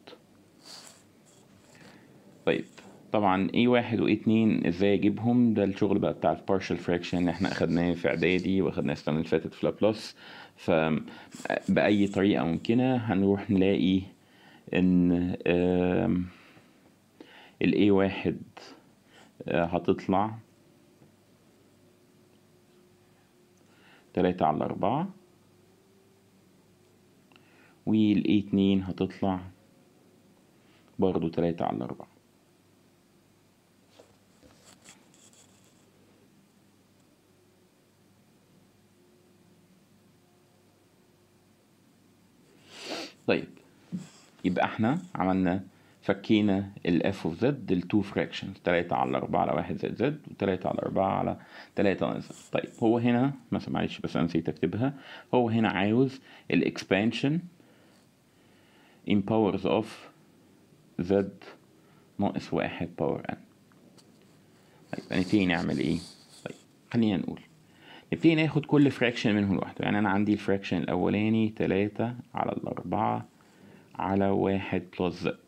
طيب طبعا ايه واحد وايه اتنين ازاي اجيبهم؟ ده الشغل بقى بتاع البارشال فراكشن اللي احنا اخدناه في اعدادي واخدناه السنه اللي فاتت في لابلاس. فبأي طريقه ممكنه هنروح نلاقي ان ال ايه واحد هتطلع تلاتة على أربعة، وال ايه اتنين هتطلع برضو تلاتة على أربعة. طيب يبقى احنا عملنا فكينا ال f of z ال two fractions تلاتة على أربعة على واحد زائد z وتلاتة على أربعة على تلاتة ناقص z. طيب هو هنا مثلا معلش بس أنا نسيت أكتبها، هو هنا عاوز ال expansion in powers of z ناقص واحد power n. طيب نبتدي نعمل ايه؟ طيب خلينا نقول نبتدي ناخد كل fraction منهم لوحده. يعني أنا عندي الفراكشن الأولاني تلاتة على الأربعة على واحد بلس z.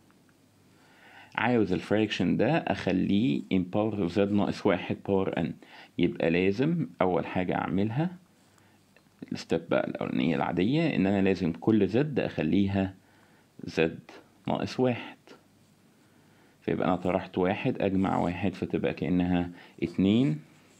عاوز الفراكشن ده اخليه in power of z ناقص واحد power n. يبقى لازم اول حاجة اعملها الستيب بقى الاولانية العادية ان انا لازم كل z اخليها z ناقص واحد. فيبقى انا طرحت واحد اجمع واحد فتبقى كأنها اتنين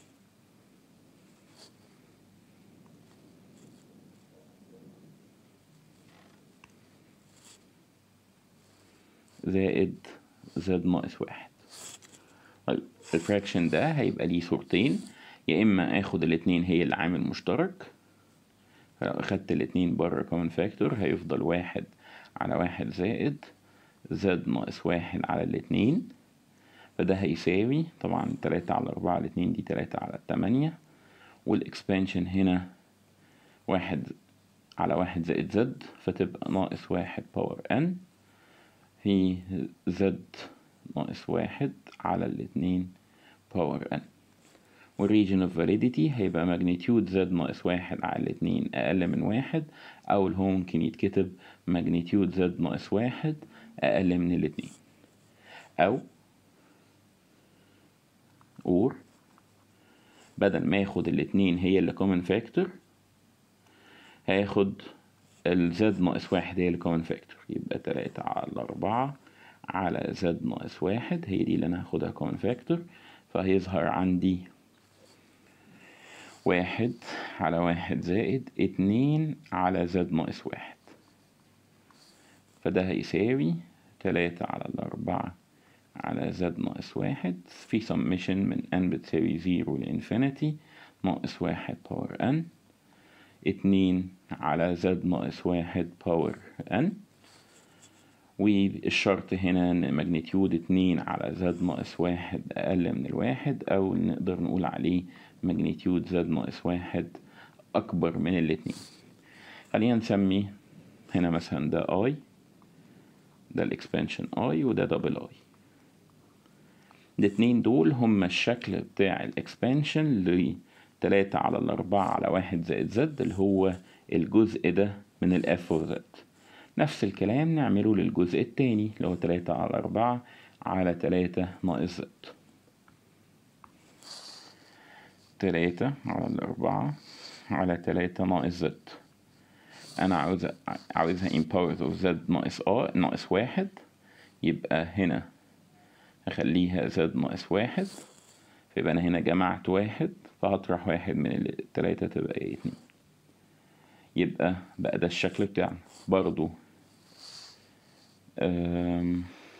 زائد زد ناقص واحد. طيب الفراكشن ده هيبقى ليه صورتين، يا اما اخد الاتنين هي العامل مشترك، اخدت الاتنين بره كومن فاكتور هيفضل واحد على واحد زائد زد ناقص واحد على الاتنين، فده هيساوي طبعا تلاتة على أربعة على اتنين دي تلاتة على تمانية، والإكسبانشن هنا واحد على واحد زائد زد، فتبقى ناقص واحد باور ان في زد ناقص واحد على الاتنين باور ان. والريجن اوف فاليديتي هيبقى ماجنتيود زد ناقص واحد على الاتنين أقل من واحد، أو اللي هو ممكن يتكتب ماجنتيود زد ناقص واحد أقل من الاتنين، أو اور بدل ما ياخد الاتنين هي اللي كومن فاكتور هياخد الزد ناقص واحد هي اللي كومن فاكتور، يبقى تلاتة على أربعة على زد ناقص واحد هي دي اللي أنا هاخدها كومن فاكتور، فهيظهر عندي واحد على واحد زائد اتنين على زد ناقص واحد، فده هيساوي تلاتة على الأربعة على زد ناقص واحد في سميشن من n بتساوي زيرو لإنفينيتي ناقص واحد باور n اتنين على زد ناقص واحد باور n. والشرط هنا ان ماجنتيود اتنين على زد ناقص واحد اقل من الواحد، او نقدر نقول عليه ماجنتيود زد ناقص واحد اكبر من الاتنين. خلينا نسمي هنا مثلا ده i، ده الاكسبانشن i وده دبل i. الاتنين دول هما الشكل بتاع الاكسبانشن ل تلاتة على الأربعة على واحد زائد زد اللي هو الجزء ده من الاف اوف زد. نفس الكلام نعمله للجزء التاني اللي هو تلاتة على أربعة على تلاتة ناقص زد. تلاتة على الأربعة على تلاتة ناقص زد، أنا عاوز عاوزها in powers of z ناقص a ناقص واحد، يبقى هنا هخليها z ناقص واحد، فيبقى أنا هنا جمعت واحد فهطرح واحد من التلاتة تبقى اتنين، يبقى بقى ده الشكل بتاعنا. برضو أم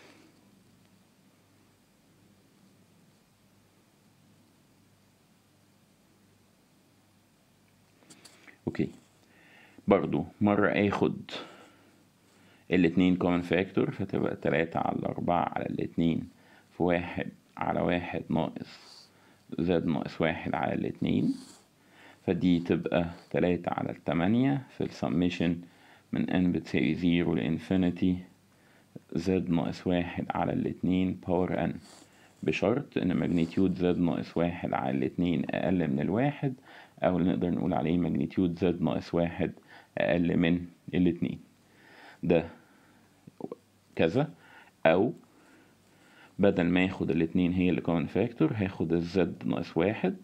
اوكي برضو مرة اخد الاتنين common factor فتبقى تلاتة على الأربعة على الاتنين في واحد على واحد ناقص زد ناقص واحد على الاتنين، فدي تبقى تلاتة على التمانية في السميشن من n بتساوي زيرو لإنفينيتي زد ناقص واحد على الاتنين باور n، بشرط ان ماجنتيود زد ناقص واحد على الاتنين اقل من الواحد، او اللي نقدر نقول عليه ماجنتيود زد ناقص واحد اقل من الاتنين. ده كذا، او بدل ما ياخد الاتنين هي اللي كومن فاكتور هاخد الزد ناقص واحد،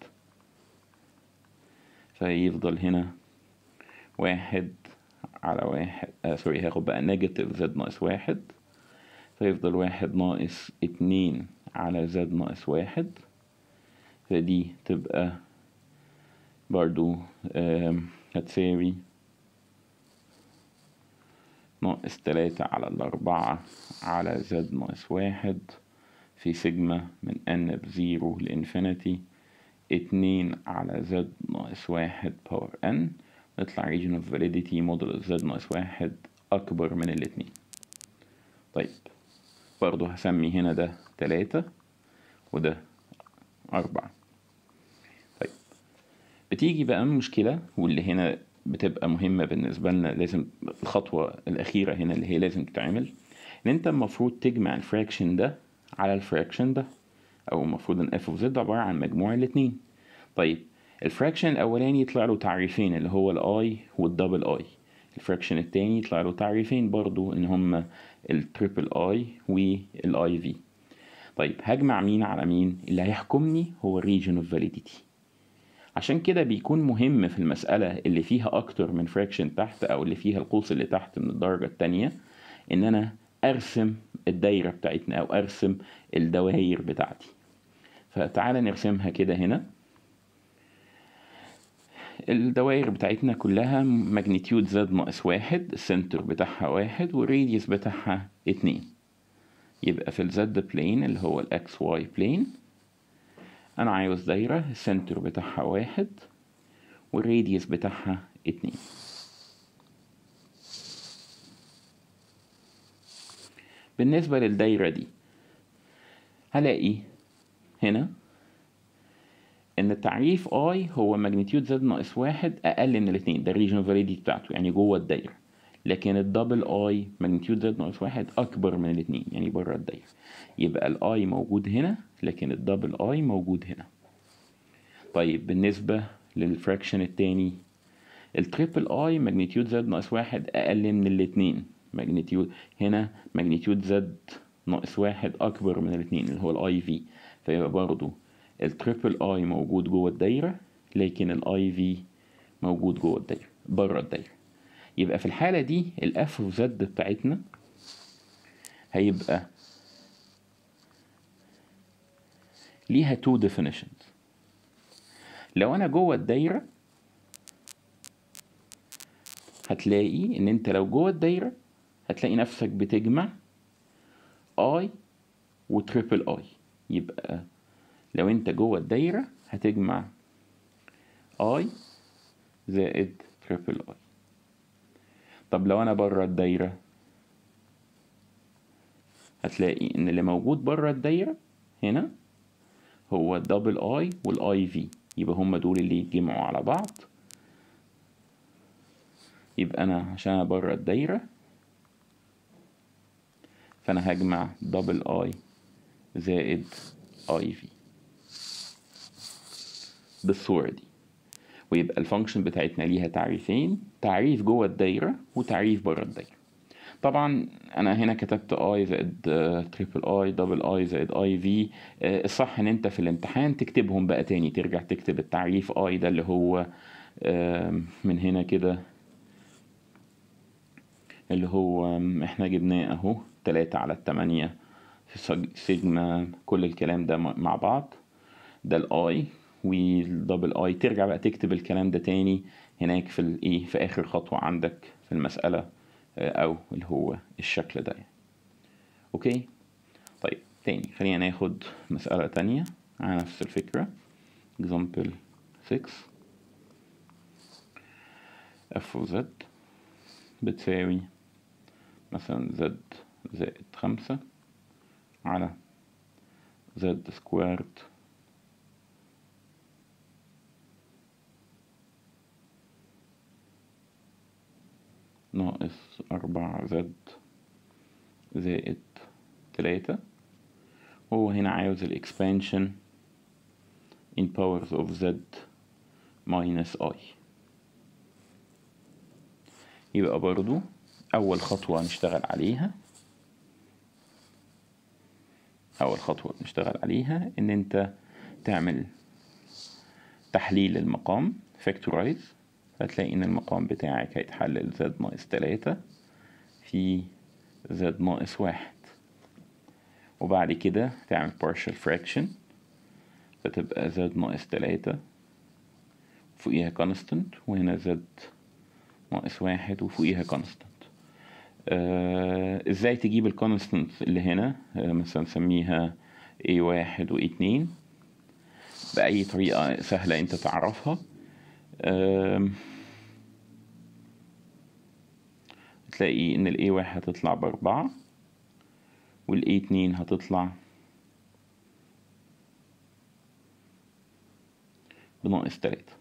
فيفضل هنا واحد على واحد آه سوري هاخد بقى نيجاتيف زد ناقص واحد، فيفضل واحد ناقص اتنين على زد ناقص واحد، فدي تبقى برضو هتساوي ناقص تلاتة على الأربعة على زد ناقص واحد في سيجما من n بزيرو لإنفينيتي اتنين على زد ناقص واحد باور n، نطلع region of validity موديل زد ناقص واحد أكبر من الاتنين. طيب برضو هسمي هنا ده تلاتة وده أربعة. طيب بتيجي بقى مشكلة، واللي هنا بتبقى مهمة بالنسبة لنا، لازم الخطوة الأخيرة هنا اللي هي لازم تتعمل، إن أنت المفروض تجمع الفراكشن ده على الفراكشن ده، أو المفروض إن f of z عبارة عن مجموع الاتنين. طيب الفراكشن الأولاني يطلع له تعريفين اللي هو ال i والدبل i، الفراكشن التاني يطلع له تعريفين برضو إن هما التريبل i وال iv. طيب هجمع مين على مين؟ اللي هيحكمني هو region of validity. عشان كده بيكون مهم في المسألة اللي فيها أكتر من فراكشن تحت، أو اللي فيها القوس اللي تحت من الدرجة التانية، إن أنا أرسم الدايرة بتاعتنا أو أرسم الدوائر بتاعتي. فتعالى نرسمها كده. هنا الدوائر بتاعتنا كلها ماجنتيود زد ناقص واحد، السنتر بتاعها واحد والراديوس بتاعها اتنين. يبقى في الزد بلين اللي هو الاكس واي بلين انا عاوز دايرة السنتر بتاعها واحد والراديوس بتاعها اتنين. بالنسبة للدايرة دي هلاقي هنا ان تعريف I هو ماجنتيود Z ناقص واحد اقل من الاتنين، ده الريجن فاليديتي بتاعته يعني جوه الدايرة. لكن الدبل I ماجنتيود Z ناقص واحد اكبر من الاتنين يعني بره الدايرة. يبقى الاي موجود هنا لكن الدبل I موجود هنا. طيب بالنسبة للفراكشن التاني، التريبل I ماجنتيود Z ناقص واحد اقل من الاتنين، ماجنتيود هنا ماجنتيود Z ناقص واحد اكبر من الاتنين اللي هو الاي في. فيبقى برضو التريبل اي موجود جوه الدايره لكن الاي في موجود جوه الدايره بره الدايره. يبقى في الحاله دي الاف اوف زد بتاعتنا هيبقى ليها تو definitions. لو انا جوه الدايره هتلاقي ان انت لو جوه الدايره هتلاقي نفسك بتجمع اي وتريبل اي. يبقى لو انت جوه الدايره هتجمع اي زائد تريبل اي. طب لو انا بره الدايره هتلاقي ان اللي موجود بره الدايره هنا هو الدبل اي والاي في، يبقى هما دول اللي يتجمعوا على بعض. يبقى انا عشان انا بره الدايره فانا هجمع دبل اي زائد اي في بالصوره دي. ويبقى الفانكشن بتاعتنا ليها تعريفين، تعريف جوه الدايره وتعريف بره الدايره. طبعا انا هنا كتبت اي زائد تريبل اي دبل اي زائد اي في. الصح ان انت في الامتحان تكتبهم بقى تاني، ترجع تكتب التعريف اي ده اللي هو من هنا كده اللي هو احنا جبناه اهو تلاتة على التمانية في سيجما، كل الكلام ده مع بعض ده الاي والدبل اي. ترجع بقى تكتب الكلام ده تاني هناك في الايه في اخر خطوة عندك في المسألة او اللي هو الشكل ده يعني. اوكي طيب تاني خلينا ناخد مسألة تانية على نفس الفكرة. example six f of z بتساوي مثلا z زائد خمسة على z سكوارد ناقص أربعة z زائد تلاتة. هو هنا عاوز الإكسبانشن in powers of z minus i. يبقى برضو أول خطوة نشتغل عليها أول خطوة نشتغل عليها إن أنت تعمل تحليل المقام factorize. هتلاقي إن المقام بتاعك هيتحلل z ناقص تلاتة في z ناقص واحد، وبعد كده تعمل partial fraction فتبقى z ناقص تلاتة فوقيها constant، وهنا z ناقص واحد وفوقيها constant. آه ازاي تجيب الكونستنت اللي هنا؟ آه مثلا نسميها إيه واحد و إيه اتنين بأي طريقة سهلة انت تعرفها. آه تلاقي ان ال إيه واحد هتطلع بأربعة وال إيه اتنين هتطلع بناقص تلاتة.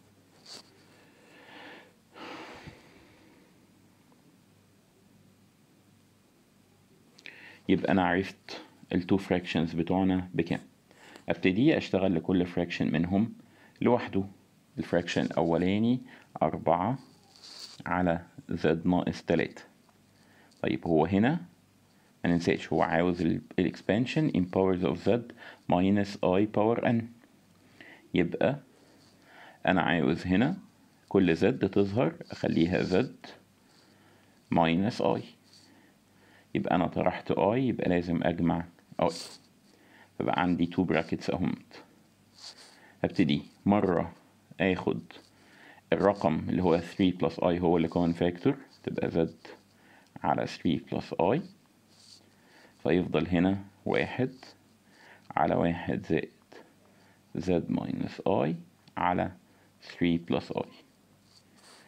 يبقى انا عرفت التو fractions بتوعنا بكام. ابتدي اشتغل لكل fraction منهم لوحده. الفراكشن الاولاني أربعة على z ناقص تلاتة. طيب هو هنا ما ننساش هو عاوز الاكسبانشن in powers of z minus i power n. يبقى انا عاوز هنا كل z تظهر اخليها z minus i. يبقى انا طرحت i يبقى لازم اجمع i، فبقى عندي two brackets اهمت. هبتدي مرة اخد الرقم اللي هو three plus i هو اللي common factor تبقى z على three plus i، فيفضل هنا واحد على واحد زائد z minus i على three plus i.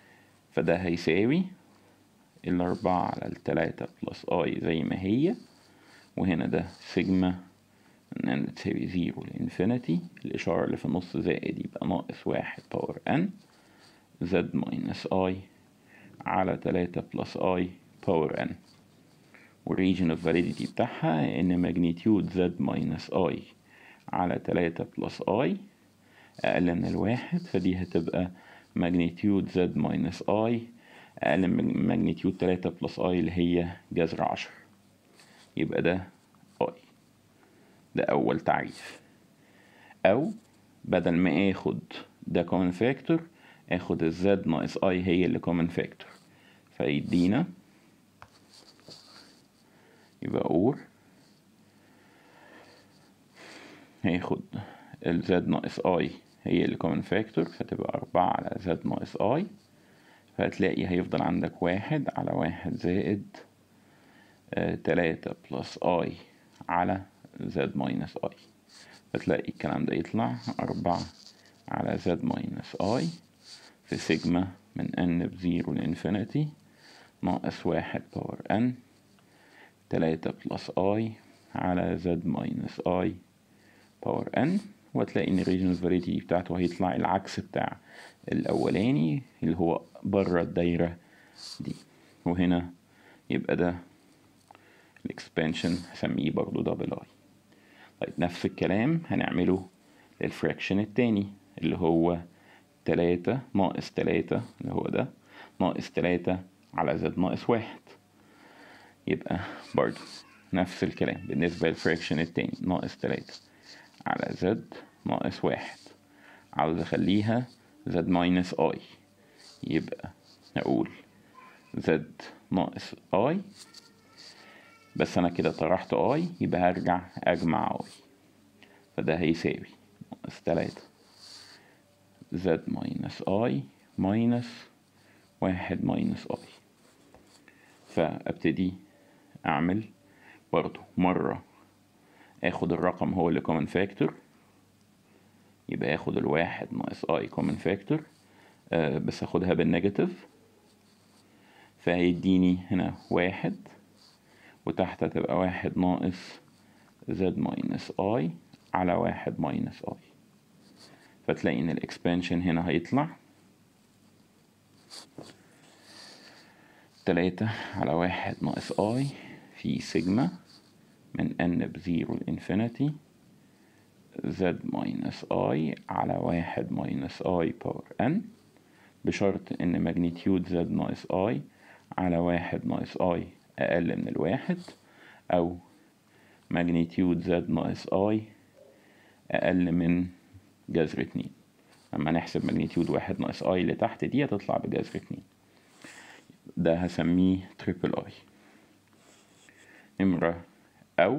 فده هيساوي الأربعة على التلاتة plus i زي ما هي وهنا ده سيجما من ان تساوي زيرو لانفينيتي، الاشارة اللي في النص زائد يبقى ناقص واحد باور ان زد ماينس اي على تلاتة بلس اي باور ان. والريجن اوف فاليديتي بتاعها ان ماجنيتيود زد ماينس اي على تلاتة بلس اي اقل من الواحد، فدي هتبقى ماجنيتيود زد ماينس اي اقل من ماجنيتيود تلاتة بلس اي اللي هي جذر عشرة. يبقى ده اي، ده اول تعريف. او بدل ما اخد ده كومن فاكتور اخد الزد ناقص اي هي اللي كومن فاكتور، فيدينا يبقى اور هياخد الزد ناقص اي هي اللي كومن فاكتور، فتبقى أربعة على زد ناقص اي، فهتلاقي هيفضل عندك واحد على واحد زائد آه تلاتة بلس اي على زد ماينس اي، فتلاقي الكلام ده يطلع أربعة على زد ماينس اي في سيجما من ان بزيرو لانفينيتي ناقص واحد باور ان تلاتة بلس اي على زد ماينس اي باور ان. وهتلاقي ان الريجنال فاليديتي بتاعته هيطلع العكس بتاع الاولاني اللي هو بره الدايرة دي. وهنا يبقى ده الاكسبانشن هسميه برضو دبل اي. طيب نفس الكلام هنعمله للفراكشن التاني اللي هو تلاتة ناقص تلاتة اللي هو ده ناقص تلاتة على زد ناقص واحد. يبقى برضو نفس الكلام بالنسبة للفراكشن التاني ناقص تلاتة على زد ناقص واحد، عاوز اخليها زد ماينس اي، يبقى نقول زد ناقص اي، بس انا كده طرحت اي يبقى هرجع اجمع اي، فده هيساوي ناقص تلاتة زد ماينس اي ماينس واحد ماينس اي. فابتدي اعمل برضو مرة اخد الرقم هو اللي كومن فاكتور، يبقى اخد الواحد ناقص اي كومن فاكتور آه بس اخدها بالنيجاتيف، فهيديني هنا واحد وتحت هتبقى واحد ناقص زد ماينس اي على واحد ماينس اي، فتلاقي ان الاكسبانشن هنا هيطلع تلاتة على واحد ناقص اي في سيجما من ان بزيرو لانفينيتي زد ماينس اي على واحد ماينس اي باور ان، بشرط ان ماجنيتيود زد ناقص اي على واحد ناقص اي اقل من الواحد، او ماجنيتيود زد ناقص اي اقل من جذر اتنين. اما نحسب ماجنيتيود واحد ناقص اي اللي تحت دي هتطلع بجذر اتنين، ده هسميه تريبل اي. نمرة او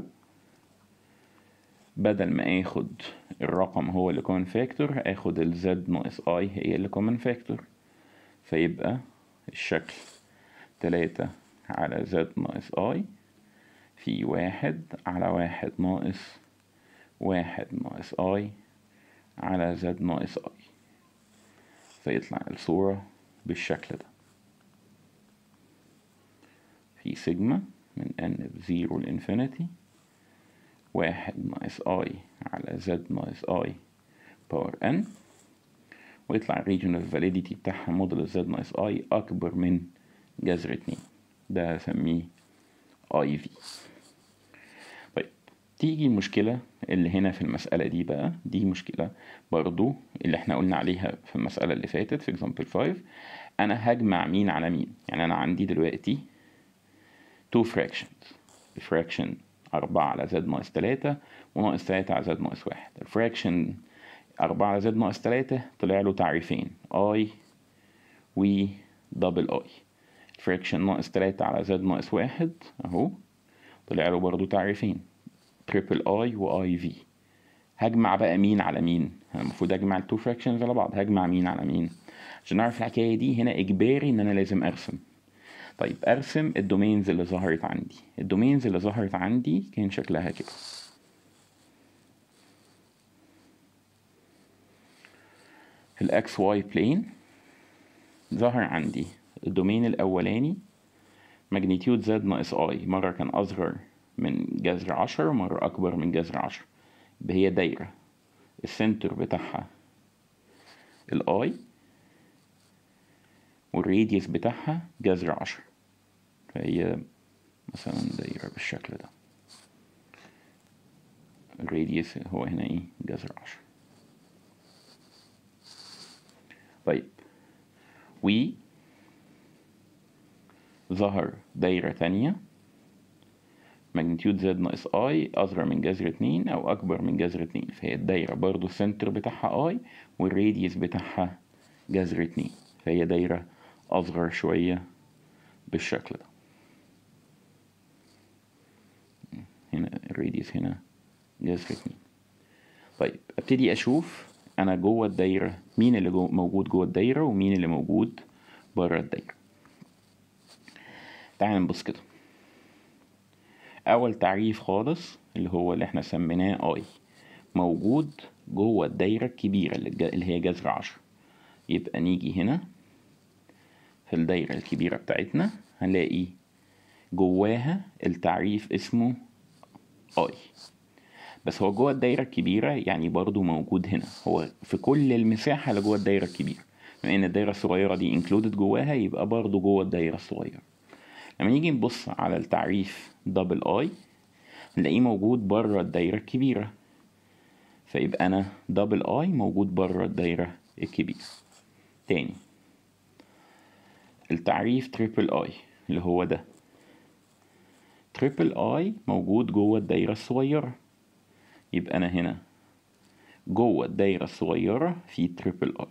بدل ما اخد الرقم هو اللي كومن فاكتور اخد الزد ناقص اي هي اللي كومن فاكتور، فيبقى الشكل تلاتة على زد ناقص اي في واحد على واحد ناقص واحد ناقص اي على زد ناقص اي، فيطلع الصورة بالشكل ده في سيجما من ان بزيرو لانفينيتي واحد ناقص اي على زد ناقص اي باور ان، ويطلع الريجن اوف فاليديتي بتاعها موديل زد ناقص اي اكبر من جذر اتنين، ده هسميه اي في. طيب تيجي المشكلة اللي هنا في المسألة دي بقى، دي مشكلة برضو اللي احنا قلنا عليها في المسألة اللي فاتت في example خمسة. انا هجمع مين على مين؟ يعني انا عندي دلوقتي two fractions، الفراكشن أربعة على زد ناقص تلاتة وناقص تلاتة على زد ناقص واحد. الفراكشن أربعة على زد ناقص تلاتة طلع له تعريفين اي و دبل اي. الفراكشن ناقص تلاتة على زد ناقص واحد اهو طلع له برضو تعريفين تريبل اي واي في. هجمع بقى مين على مين؟ انا المفروض اجمع التو فراكشنز على بعض، هجمع مين على مين؟ عشان نعرف الحكايه دي هنا اجباري ان انا لازم ارسم. طيب ارسم الدومينز اللي ظهرت عندي. الدومينز اللي ظهرت عندي كان شكلها كده، في الاكس واي بلين ظهر عندي الدومين الاولاني ماجنيتيود زد ناقص اي، مره كان اصغر من جذر عشرة مرة أكبر من جذر عشرة، يبقى هي دايرة السنتر بتاعها الآي والراديوس بتاعها جذر عشرة، فهي مثلا دايرة بالشكل ده. الراديوس هو هنا ايه؟ جذر عشرة. طيب و ظهر دايرة تانية ماجنتيود زد ناقص اي اصغر من جذر اتنين او اكبر من جذر اتنين، فهي الدايرة برضو السنتر بتاعها اي والراديوس بتاعها جذر اتنين، فهي دايرة اصغر شوية بالشكل ده. هنا الراديوس هنا جذر اتنين. طيب ابتدي اشوف انا جوه الدايرة مين اللي جو موجود جوه الدايرة ومين اللي موجود بره الدايرة. تعال نبص كده. اول تعريف خالص اللي هو اللي احنا سميناه اي موجود جوه الدايرة الكبيرة اللي هي جذر عشرة، يبقى نيجي هنا في الدايرة الكبيرة بتاعتنا هنلاقي جواها التعريف اسمه اي، بس هو جوه الدايرة الكبيرة يعني برضو موجود هنا، هو في كل المساحة اللي جوه الدايرة الكبيرة، بما ان الدايرة الصغيرة دي included جواها يبقى برضو جوه الدايرة الصغيرة. لما نيجي نبص على التعريف دبل اي نلاقيه موجود بره الدايرة الكبيرة، فيبقى انا دبل اي موجود بره الدايرة الكبيرة. تاني التعريف تريبل اي اللي هو ده، تريبل اي موجود جوه الدايرة الصغيرة، يبقى انا هنا جوه الدايرة الصغيرة في تريبل اي.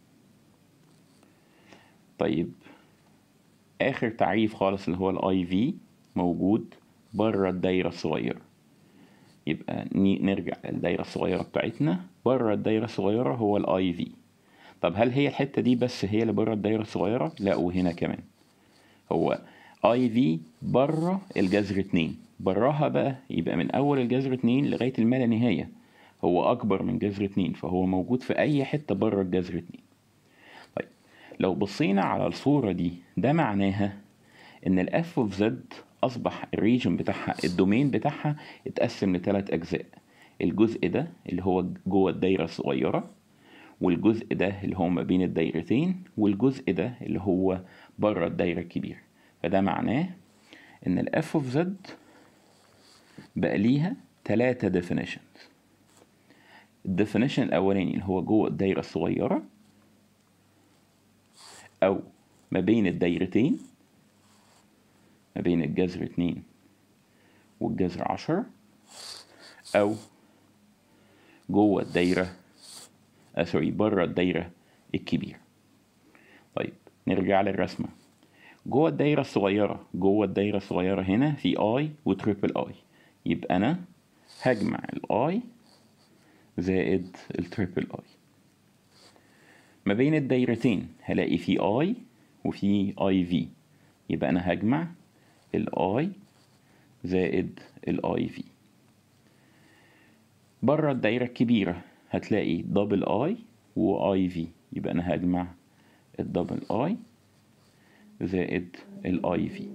طيب اخر تعريف خالص اللي هو الاي في موجود بره الدايرة الصغيرة، يبقى نرجع للدايرة الصغيرة بتاعتنا، بره الدايرة الصغيرة هو الاي في. طب هل هي الحتة دي بس هي اللي بره الدايرة الصغيرة؟ لا، وهنا كمان هو اي في بره الجذر اتنين، براها بقى يبقى من اول الجذر اتنين لغاية الما لا نهاية هو اكبر من جذر اتنين، فهو موجود في اي حتة بره الجذر اتنين. طيب لو بصينا على الصورة دي ده معناها ان الاف اوف زد اصبح الريجن بتاعها الدومين بتاعها اتقسم لثلاث اجزاء، الجزء ده اللي هو جوه الدايرة الصغيرة، والجزء ده اللي هو ما بين الدايرتين، والجزء ده اللي هو بره الدايرة الكبيرة. فده معناه ان الاف اوف زد بقى ليها ثلاثة definitions. الديفينيشن الاولاني اللي هو جوه الدايرة الصغيرة او ما بين الدايرتين، ما بين الجذر اتنين والجذر عشرة، او جوه الدايرة آه سوري بره الدايرة الكبيرة. طيب نرجع للرسمة. جوه الدايرة الصغيرة جوه الدايرة الصغيرة هنا في اي وتريبل اي، يبقى انا هجمع الاي زائد التريبل اي. ما بين الدايرتين هلاقي في اي وفي اي في، يبقى انا هجمع الاي زائد الاي في. بره الدايرة الكبيرة هتلاقي دبل اي واي في، يبقى انا هجمع الدبل اي زائد الاي في.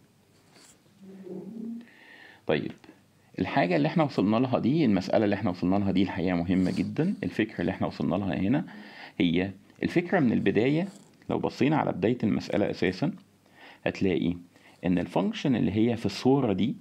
طيب الحاجة اللي احنا وصلنا لها دي، المسألة اللي احنا وصلنا لها دي الحقيقة مهمة جدا. الفكرة اللي احنا وصلنا لها هنا هي الفكرة من البداية. لو بصينا على بداية المسألة اساسا هتلاقي ان الفانكشن اللي هي في الصورة دي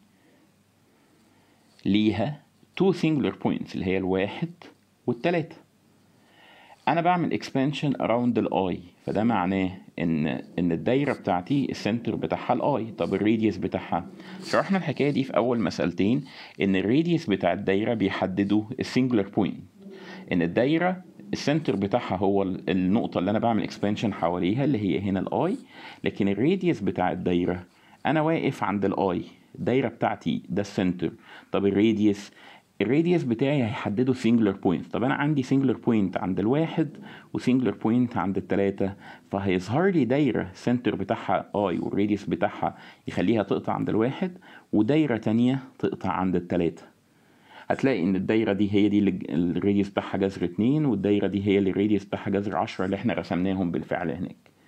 ليها two singular points اللي هي الواحد والتلاتة. انا بعمل expansion around الاي، فده معناه ان ان الدايره بتاعتي السنتر بتاعها الاي. طب الراديوس بتاعها، شرحنا الحكايه دي في اول مسألتين، ان الراديوس بتاع الدايره بيحددوا السنجولار بوينت، ان الدايره السنتر بتاعها هو النقطه اللي انا بعمل expansion حواليها اللي هي هنا الاي، لكن الراديوس بتاع الدايره انا واقف عند الاي، الدايره بتاعتي ده السنتر. طب الراديوس الراديوس بتاعي هيحدده سينجلر بوينت. طب انا عندي سينجلر بوينت عند الواحد وسينجلر بوينت عند التلاتة، فهيظهر لي دايرة سنتر بتاعها اي والراديوس بتاعها يخليها تقطع عند الواحد، ودايرة تانية تقطع عند التلاتة. هتلاقي ان الدايرة دي هي دي اللي الراديوس بتاعها جذر اتنين، والدايرة دي هي اللي الراديوس بتاعها جذر عشرة اللي احنا رسمناهم بالفعل هناك.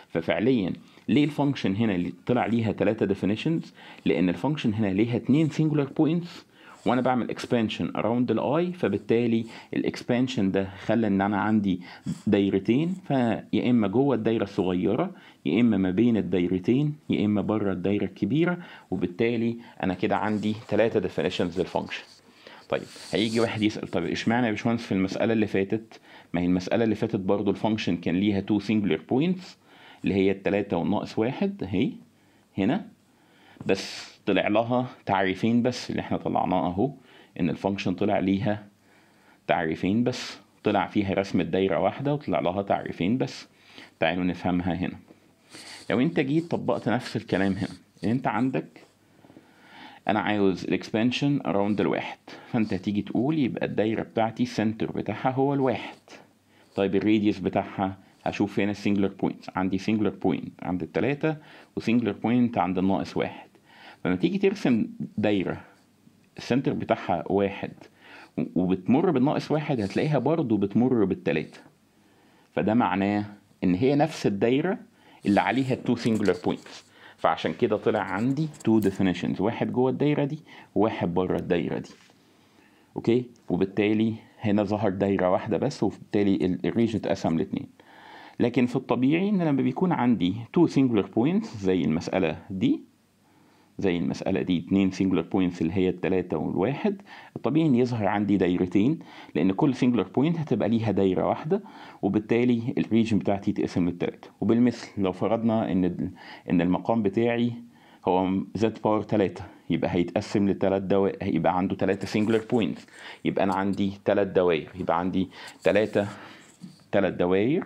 ففعليا ليه الفانكشن هنا اللي طلع ليها ثلاثة definitions؟ لان الفانكشن هنا ليها اتنين singular points وانا بعمل expansion around الاي، فبالتالي الاكسبانشن ده خلى ان انا عندي دايرتين، فيا اما جوه الدايره الصغيره يا اما ما بين الدايرتين يا اما بره الدايره الكبيره، وبالتالي انا كده عندي ثلاثه definitions للفانكشن. طيب هيجي واحد يسال طب اشمعنى يا باشمهندس في المساله اللي فاتت؟ ما هي المساله اللي فاتت برضو الفانكشن كان ليها تو singular points اللي هي الثلاثه والناقص واحد اهي هنا، بس طلع لها تعريفين بس اللي احنا طلعناه اهو، ان الفانكشن طلع ليها تعريفين بس، طلع فيها رسمة دايرة واحدة وطلع لها تعريفين بس. تعالوا نفهمها هنا. لو انت جيت طبقت نفس الكلام هنا، انت عندك انا عاوز الاكسبانشن اراوند الواحد، فانت هتيجي تقول يبقى الدايرة بتاعتي السنتر بتاعها هو الواحد. طيب الراديوس بتاعها هشوف هنا السنجلر بوينت، عندي سنجلر بوينت عند التلاتة وسنجلر بوينت عند الناقص واحد. فلما تيجي ترسم دايرة السنتر بتاعها واحد وبتمر بالناقص واحد هتلاقيها برضو بتمر بالتلاتة، فده معناه ان هي نفس الدايرة اللي عليها التو singular points، فعشان كده طلع عندي two definitions، واحد جوه الدايرة دي وواحد بره الدايرة دي. اوكي، وبالتالي هنا ظهر دايرة واحدة بس، وبالتالي الريجن اتقسم لاتنين. لكن في الطبيعي ان لما بيكون عندي two singular points زي المسألة دي زي المسألة دي اتنين singular points اللي هي التلاتة والواحد، الطبيعي ان يظهر عندي دايرتين، لان كل singular point هتبقى ليها دايرة واحدة، وبالتالي الريجن بتاعتي تقسم للتلاتة. وبالمثل لو فرضنا ان ان المقام بتاعي هو z باور تلاتة، يبقى هيتقسم لتلات دوائر، هيبقى عنده تلاتة singular points، يبقى انا عندي تلات دوائر، يبقى عندي تلاتة تلات دوائر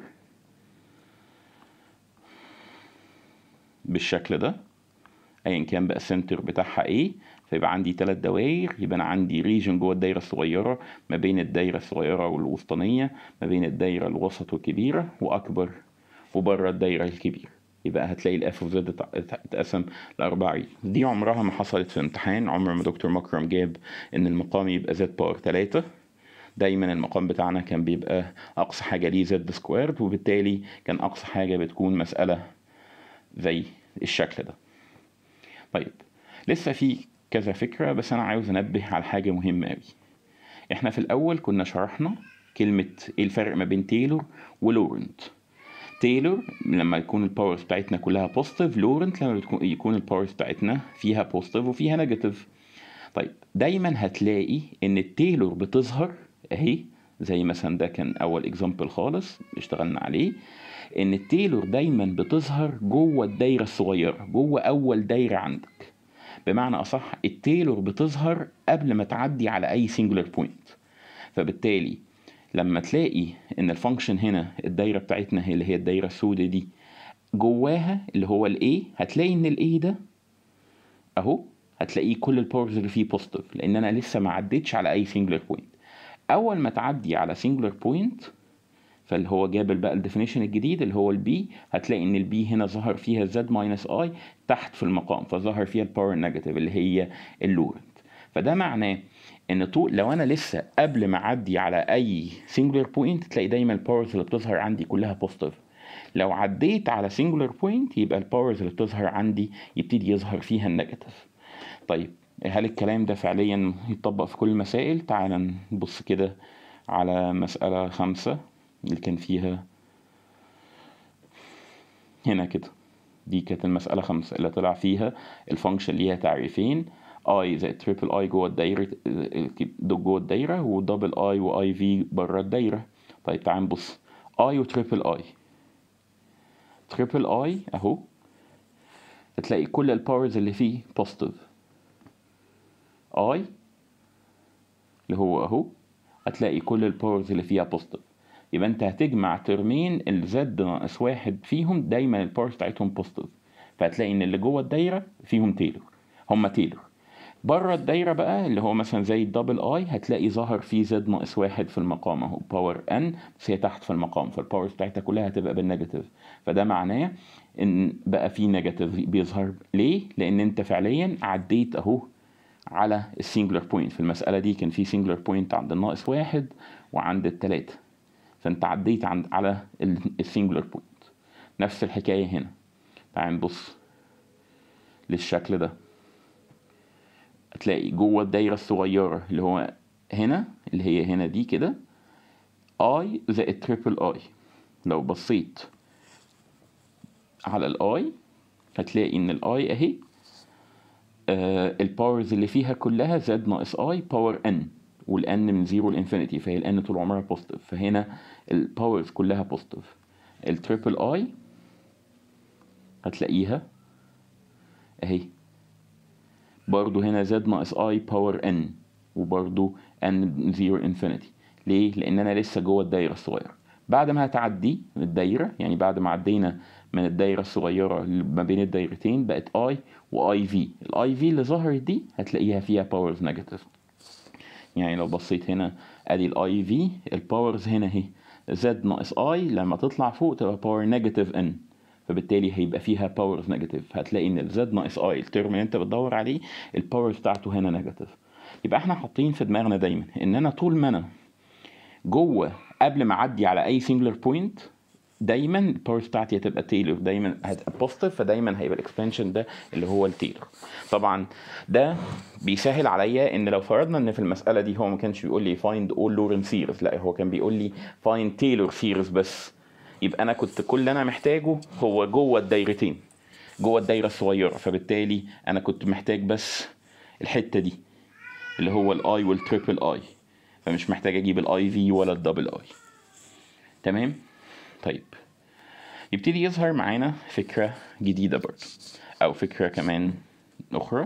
بالشكل ده ايا كان بقى السنتر بتاعها ايه، فيبقى عندي ثلاث دوائر. يبقى انا عندي ريجن جوه الدايره الصغيره، ما بين الدايره الصغيره والوسطانيه، ما بين الدايره الوسط والكبيره، واكبر وبره الدايره الكبيره. يبقى هتلاقي الاف اوف زد اتقسم لاربع ريجن. دي عمرها ما حصلت في امتحان، عمر ما دكتور مكرم جاب ان المقام يبقى زد باور تلاتة. دايما المقام بتاعنا كان بيبقى اقصى حاجه ليه زد سكويرد، وبالتالي كان اقصى حاجه بتكون مساله زي الشكل ده. طيب لسه في كذا فكرة، بس أنا عاوز أنبه على حاجة مهمة أوي. إحنا في الأول كنا شرحنا كلمة إيه الفرق ما بين تايلور ولورنت. تايلور لما يكون الباورز بتاعتنا كلها بوزيتيف، لورنت لما يكون الباورز بتاعتنا فيها بوزيتيف وفيها نيجاتيف. طيب دايما هتلاقي إن التايلور بتظهر أهي، زي مثلا ده كان أول إكزامبل خالص اشتغلنا عليه، ان التايلور دايما بتظهر جوه الدايره الصغيره، جوه اول دايره عندك. بمعنى اصح التايلور بتظهر قبل ما تعدي على اي سنجلر بوينت. فبالتالي لما تلاقي ان الفانكشن هنا الدايره بتاعتنا هي اللي هي الدايره السوداء دي جواها اللي هو الاي، هتلاقي ان الاي ده اهو هتلاقيه كل الباورز اللي فيه بوزيتيف، لان انا لسه ما عديتش على اي سنجلر بوينت. اول ما تعدي على سنجلر بوينت فاللي هو جاب بقى الديفينيشن الجديد اللي هو البي، هتلاقي ان البي هنا ظهر فيها زد ماينس اي تحت في المقام، فظهر فيها الباور نيجاتيف اللي هي اللورنت. فده معناه ان طول لو انا لسه قبل ما اعدي على اي سنجلر بوينت تلاقي دايما الباورز اللي بتظهر عندي كلها بوزيتيف. لو عديت على سنجلر بوينت يبقى الباورز اللي بتظهر عندي يبتدي يظهر فيها النيجاتيف. طيب هل الكلام ده فعليا يتطبق في كل المسائل؟ تعال نبص كده على مسألة خمسة اللي كان فيها هنا كده. دي كانت المسألة خمسة اللي طلع فيها الفانكشن ليها تعريفين، اي زائد تريبل اي جوه الدايرة جوه الدايرة، ودبل اي واي في بره الدايرة. طيب تعال نبص اي وتريبل اي. تريبل اي اهو هتلاقي كل الباورز اللي فيه بوزيتيف، اي اللي هو اهو هتلاقي كل الباورز اللي فيها بوزيتيف. يبقى انت هتجمع ترمين الزد ناقص واحد فيهم دايما الباورز بتاعتهم بوزيتيف، فهتلاقي ان اللي جوه الدايره فيهم تايلور، هم تايلور. بره الدايره بقى اللي هو مثلا زي الدبل اي هتلاقي ظهر فيه زد ناقص واحد في المقام اهو باور ان، بس هي تحت في المقام، فالباورز بتاعتها كلها هتبقى بالنيجاتيف. فده معناه ان بقى فيه نيجاتيف بيظهر. ليه؟ لان انت فعليا عديت اهو على السنجلر بوينت. في المساله دي كان في سنجلر بوينت عند الناقص واحد وعند التلاته، فانت عديت عند على السنجلر بوينت. نفس الحكاية هنا. تعال نبص للشكل ده، هتلاقي جوه الدايرة الصغيرة اللي هو هنا، اللي هي هنا دي كده اي زائد تريبل اي. لو بصيت على الاي هتلاقي ان الاي اهي آه الباورز اللي فيها كلها زد ناقص اي باور ان، والان من زيرو لانفينيتي، فهي الان طول عمرها بوزيتيف، فهنا الباورز كلها بوزيتيف. التريبل اي هتلاقيها اهي برضو هنا زد ناقص اي باور ان، وبرضو ان من زيرو لانفينيتي. ليه؟ لان انا لسه جوه الدايره الصغيره. بعد ما هتعدي الدايره، يعني بعد ما عدينا من الدايره الصغيره ما بين الدايرتين بقت اي واي في. الاي في اللي ظهرت دي هتلاقيها فيها باورز نيجاتيف. يعني لو بصيت هنا ادي الاي في، الباورز هنا اهي زد ناقص اي لما تطلع فوق تبقى باور نيجاتيف ان، فبالتالي هيبقى فيها باورز نيجاتيف. هتلاقي ان الزد ناقص اي الترم اللي انت بتدور عليه الباورز بتاعته هنا نيجاتيف. يبقى احنا حاطين في دماغنا دايما ان انا طول ما انا جوه قبل ما اعدي على اي سنجلر بوينت دايما الباورز بتاعتي هتبقى تيلر، دايما هتبقى بوزيتيف، فدايما هيبقى الاكسبانشن ده اللي هو التيلر. طبعا ده بيسهل عليا ان لو فرضنا ان في المساله دي هو ما كانش بيقول لي فايند اول لورنت سيريز، لا هو كان بيقول لي فايند تيلر سيريز بس، يبقى انا كنت كل اللي انا محتاجه هو جوه الدايرتين، جوه الدايره الصغيره، فبالتالي انا كنت محتاج بس الحته دي اللي هو الاي والتريبل اي، فمش محتاج اجيب الاي في ولا الدبل اي. تمام. طيب يبتدي يظهر معانا فكره جديده برضه، او فكره كمان اخرى،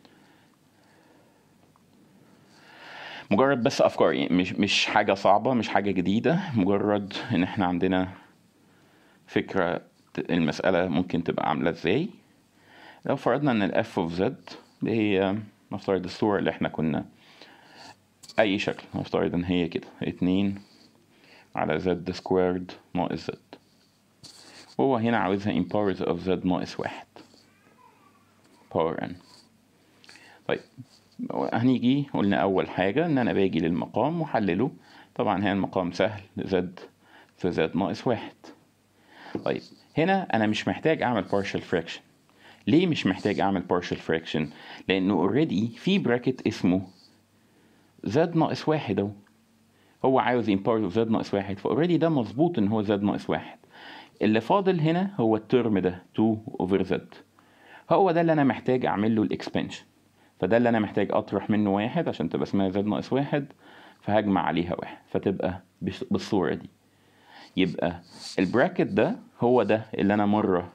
مجرد بس افكار، يعني مش مش حاجه صعبه، مش حاجه جديده، مجرد ان احنا عندنا فكره المساله ممكن تبقى عامله ازاي. لو فرضنا ان الاف اوف زد اللي هي نفترض الصوره اللي احنا كنا اي شكل، نفترض ان هي كده اتنين على زد سكويرد ناقص زد، وهو هنا عاوزها in powers of z ناقص واحد power n. طيب هنيجي قلنا اول حاجة ان انا باجي للمقام وحلله. طبعا هنا المقام سهل، z في z ناقص واحد. طيب هنا انا مش محتاج اعمل partial fraction. ليه مش محتاج اعمل partial fraction؟ لانه already في براكت اسمه z ناقص واحد اهو، هو عاوز in powers of z ناقص واحد، فاوريدي ده مظبوط ان هو z ناقص واحد. اللي فاضل هنا هو الترم ده اتنين over z، هو ده اللي انا محتاج اعمل له الاكسبانشن، فده اللي انا محتاج اطرح منه واحد عشان تبقى اسمها z ناقص واحد، فهجمع عليها واحد فتبقى بالصورة دي. يبقى البراكت ده هو ده اللي انا مرة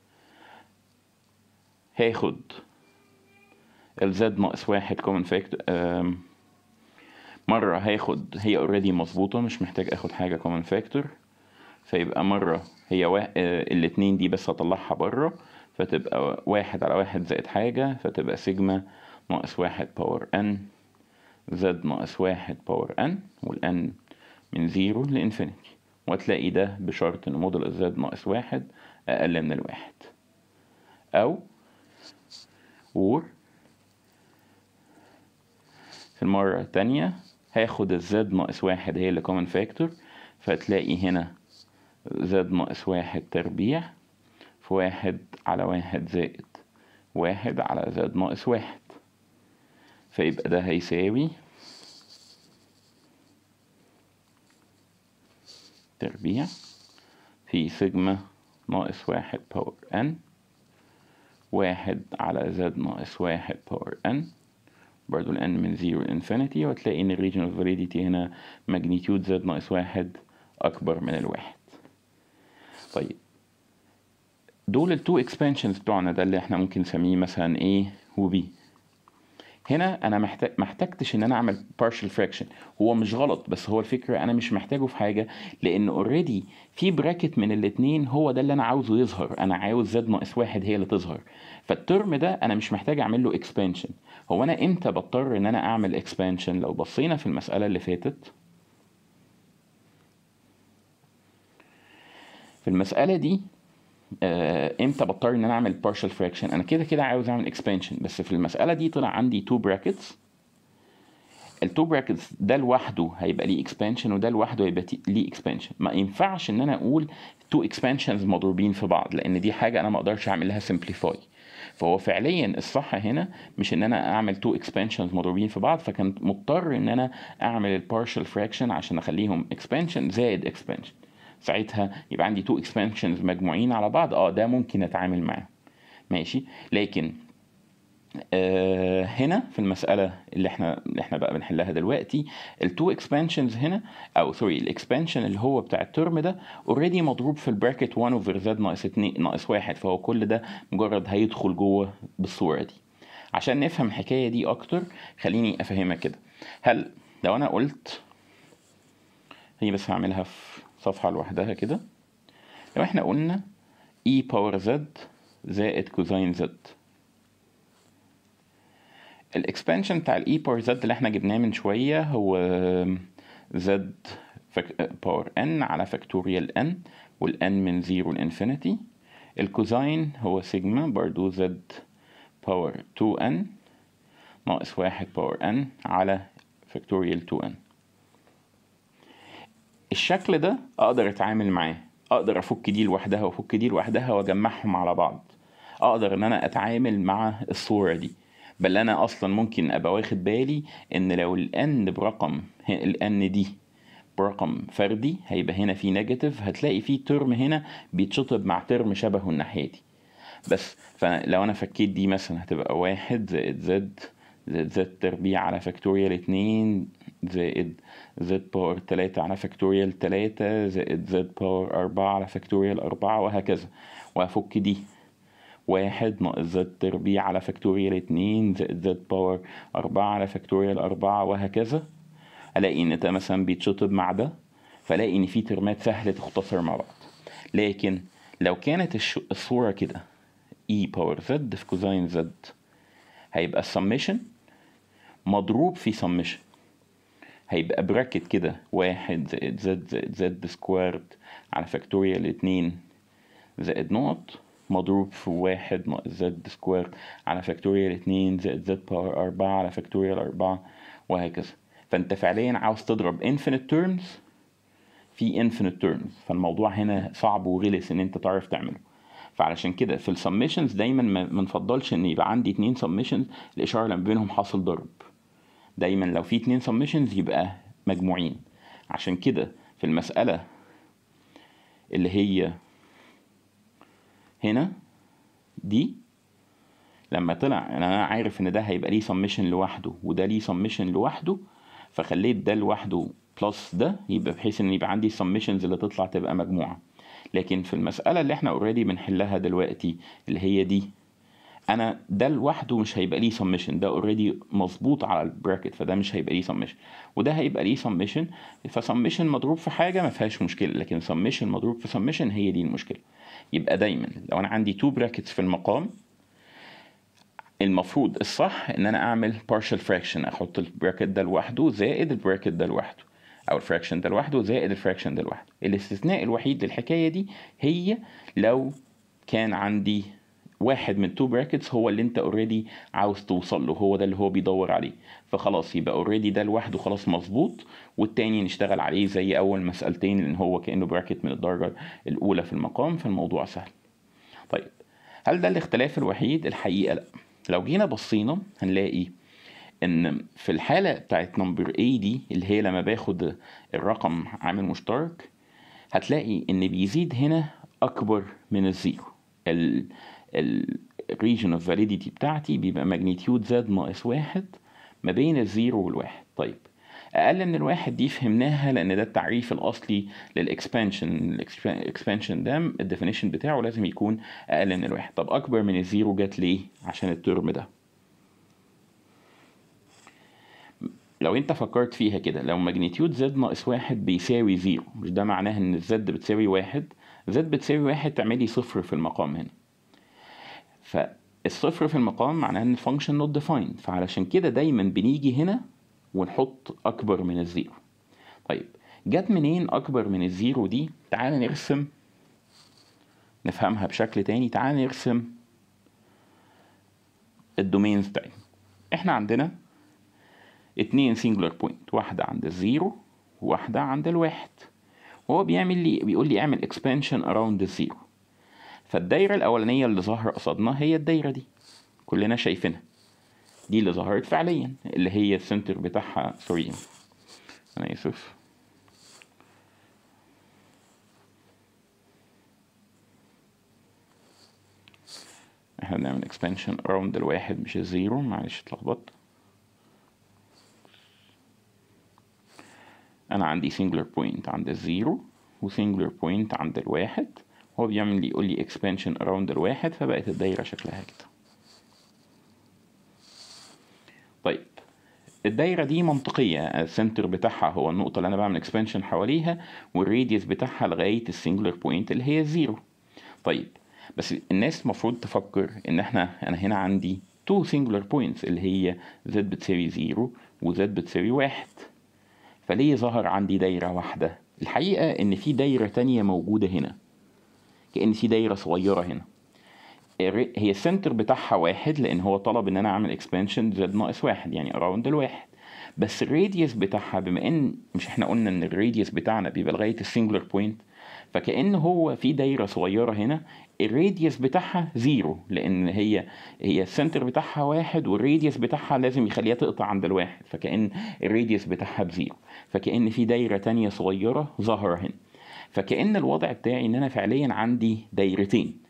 هاخد ال z ناقص واحد common factor، مرة هاخد هي اوريدي مظبوطة مش محتاج اخد حاجة common factor، فيبقى مرة هي وا... الاتنين دي بس هطلعها بره، فتبقى واحد على واحد زائد حاجة، فتبقى سيجما ناقص واحد باور ان زد ناقص واحد باور ان، والان من زيرو لانفينيتي. وهتلاقي ده بشرط ان موديل الزد ناقص واحد اقل من الواحد، او اور في المرة التانية هاخد الزد ناقص واحد هي اللي كومن فاكتور، فتلاقي هنا زد ناقص واحد تربيع في واحد على واحد زائد واحد على زد ناقص واحد، فيبقى ده هيساوي تربيع في سيجما ناقص واحد باور ان واحد على زد ناقص واحد باور ان، برضو الان من زيرو لانفينيتي، وتلاقي ان الريجن اوف فاليديتي هنا ماجنيتيود زد ناقص واحد اكبر من الواحد. طيب دول التو اكسبانشنز بتوعنا، ده اللي احنا ممكن نسميه مثلا A و B. هنا انا محتاج محتاجتش ان انا اعمل partial fraction، هو مش غلط بس هو الفكره انا مش محتاجه في حاجه، لان اوريدي في براكت من الاتنين هو ده اللي انا عاوزه يظهر، انا عاوز زد ناقص واحد هي اللي تظهر، فالترم ده انا مش محتاج اعمل له expansion. هو انا امتى بضطر ان انا اعمل expansion؟ لو بصينا في المساله اللي فاتت، في المساله دي آه، امتى بضطر ان انا اعمل partial fraction؟ انا كده كده عاوز اعمل expansion، بس في المساله دي طلع عندي two brackets، التو براكتس ده لوحده هيبقى ليه اكسبانشن وده لوحده هيبقى ليه اكسبانشن. ما ينفعش ان انا اقول تو اكسبانشنز مضروبين في بعض، لان دي حاجه انا ما اقدرش اعمل لها سمبليفاي. فهو فعليا الصح هنا مش ان انا اعمل تو اكسبانشنز مضروبين في بعض، فكنت مضطر ان انا اعمل البارشال فراكشن عشان اخليهم اكسبانشن زائد اكسبانشن. ساعتها يبقى عندي تو اكسبانشنز مجموعين على بعض، اه ده ممكن اتعامل معاه ماشي. لكن آه هنا في المسألة اللي احنا اللي احنا بقى بنحلها دلوقتي، التو اكسبانشنز هنا او سوري الاكسبانشن اللي هو بتاع الترم ده اوريدي مضروب في البراكت واحد اوفر زد ناقص اتنين ناقص واحد، فهو كل ده مجرد هيدخل جوه بالصورة دي. عشان نفهم الحكاية دي اكتر خليني افهمها كده. هل لو انا قلت هي بس هعملها في صفحة لوحدها كده، لو احنا قلنا e باور z زائد كوزين z، الاكسبانشن بتاع الاي باور زد اللي احنا جبناه من شويه هو زد باور ان على فاكتوريال ان، والان من زيرو لانفينيتي. الكوزين هو سيجما برضو زد باور تو ان ناقص واحد باور ان على فاكتوريال تو ان. الشكل ده اقدر اتعامل معاه، اقدر افك دي لوحدها وافك دي لوحدها واجمعهم على بعض، اقدر ان انا اتعامل مع الصوره دي. بل انا اصلا ممكن ابقى واخد بالي ان لو الان برقم الان دي برقم فردي هيبقى هنا في نيجاتيف، هتلاقي في ترم هنا بيتشطب مع ترم شبهه الناحيه دي بس. فلو انا فكيت دي مثلا هتبقى واحد زائد زد زائد زد تربيع على فاكتوريال اتنين زائد زد باور تلاتة على فاكتوريال تلاتة زائد زد باور أربعة على فاكتوريال أربعة وهكذا. وهفك دي واحد ناقص زد تربيع على فاكتوريال اتنين زائد زد باور أربعة على فاكتوريال أربعة وهكذا. ألاقي إن ده مثلا بيتشطب مع ده، فلاقي إن في ترمات سهلة تختصر مع بعض. لكن لو كانت الصورة كده e باور z في كوزين z، هيبقى السميشن مضروب في سميشن، هيبقى براكت كده واحد زائد z زائد z سكوارد على فاكتوريال اتنين زائد نقط مضروب في واحد ناقص زد سكوير على فاكتوريال اتنين زائد زد باور أربعة على فاكتوريال أربعة وهكذا. فانت فعليا عاوز تضرب infinite terms في infinite terms، فالموضوع هنا صعب وغلس ان انت تعرف تعمله. فعلشان كده في السميشنز دايما ما نفضلش ان يبقى عندي اتنين سميشنز الاشاره اللي بينهم حاصل ضرب. دايما لو في اتنين سميشنز يبقى مجموعين. عشان كده في المساله اللي هي هنا دي لما طلع انا عارف ان ده هيبقى ليه سميشن لوحده وده ليه سميشن لوحده، فخليت ده لوحده بلس ده، يبقى بحيث ان يبقى عندي سميشنز اللي تطلع تبقى مجموعه. لكن في المساله اللي احنا اوريدي بنحلها دلوقتي اللي هي دي، انا ده لوحده مش هيبقى ليه سميشن، ده اوريدي مظبوط على البراكت، فده مش هيبقى ليه سميشن، وده هيبقى ليه سميشن. فسميشن مضروب في حاجه ما فيهاش مشكله، لكن سميشن مضروب في سميشن هي دي المشكله. يبقى دايما لو انا عندي تو براكتس في المقام، المفروض الصح ان انا اعمل partial fraction، احط البراكت ده لوحده زائد البراكت ده لوحده، او الفراكشن ده لوحده زائد الفراكشن ده لوحده. الاستثناء الوحيد للحكايه دي هي لو كان عندي واحد من تو براكتس هو اللي انت اوريدي عاوز توصل له، هو ده اللي هو بيدور عليه، فخلاص يبقى اوريدي ده لوحده خلاص مظبوط، والتاني نشتغل عليه زي اول مسألتين لان هو كأنه براكت من الدرجه الاولى في المقام، فالموضوع سهل. طيب هل ده الاختلاف الوحيد؟ الحقيقه لا. لو جينا بصينا هنلاقي ان في الحالة بتاعت نمبر A دي اللي هي لما باخد الرقم عامل مشترك، هتلاقي ان بيزيد هنا اكبر من الزيرو. ال ال region of validity بتاعتي بيبقى magnitude z ناقص واحد ما بين الزيرو والواحد. طيب اقل من الواحد دي فهمناها لان ده التعريف الاصلي للاكسبانشن. الاكسبانشن ده الديفينيشن بتاعه لازم يكون اقل من الواحد. طب اكبر من الزيرو جت ليه؟ عشان الترم ده. لو انت فكرت فيها كده، لو ماجنتيود زد ناقص واحد بيساوي زيرو، مش ده معناه ان الزد بتساوي واحد؟ زد بتساوي واحد تعملي صفر في المقام هنا، فالصفر في المقام معناه ان الفانكشن نوت ديفايند، فعلشان كده دايما بنيجي هنا ونحط اكبر من الزيرو. طيب جت منين اكبر من الزيرو دي؟ تعال نرسم نفهمها بشكل تاني. تعال نرسم الدومينز بتاعي. احنا عندنا اتنين سنجلر بوينت، واحدة عند الزيرو وواحدة عند الواحد، وهو بيعمل لي بيقول لي اعمل expansion around الزيرو. فالدايرة الأولانية اللي ظاهرة قصادنا هي الدايرة دي كلنا شايفينها، دي اللي ظهرت فعليا، اللي هي السنتر بتاعها سوري أنا آسف احنا بنعمل expansion around الواحد مش الزيرو، معلش اتلخبطت. انا عندي singular point عند الزيرو و singular point عند الواحد، هو بيعمل لي يقول لي expansion around الواحد، فبقت الدايرة شكلها كده. طيب الدايرة دي منطقية، السنتر بتاعها هو النقطة اللي انا بعمل expansion حواليها، والراديوس بتاعها لغاية السنجلر بوينت اللي هي الزيرو. طيب بس الناس المفروض تفكر ان احنا انا هنا عندي two singular points اللي هي z بتساوي زيرو و z بتساوي واحد، فليه ظهر عندي دايرة واحدة؟ الحقيقة ان في دايرة تانية موجودة هنا، كأن في دايرة صغيرة هنا، هي السنتر بتاعها واحد لان هو طلب ان انا اعمل expansion z ناقص واحد يعني around الواحد، بس الراديوس بتاعها بما ان مش احنا قلنا ان الراديوس بتاعنا بيبقى لغاية السنجلر بوينت، فكأن هو في دايرة صغيرة هنا الراديوس بتاعها زيرو، لان هي هي السنتر بتاعها واحد والراديوس بتاعها لازم يخليها تقطع عند الواحد، فكأن الراديوس بتاعها بزيرو، فكأن في دايرة تانية صغيرة ظاهرة هنا. فكأن الوضع بتاعي ان انا فعليا عندي دايرتين،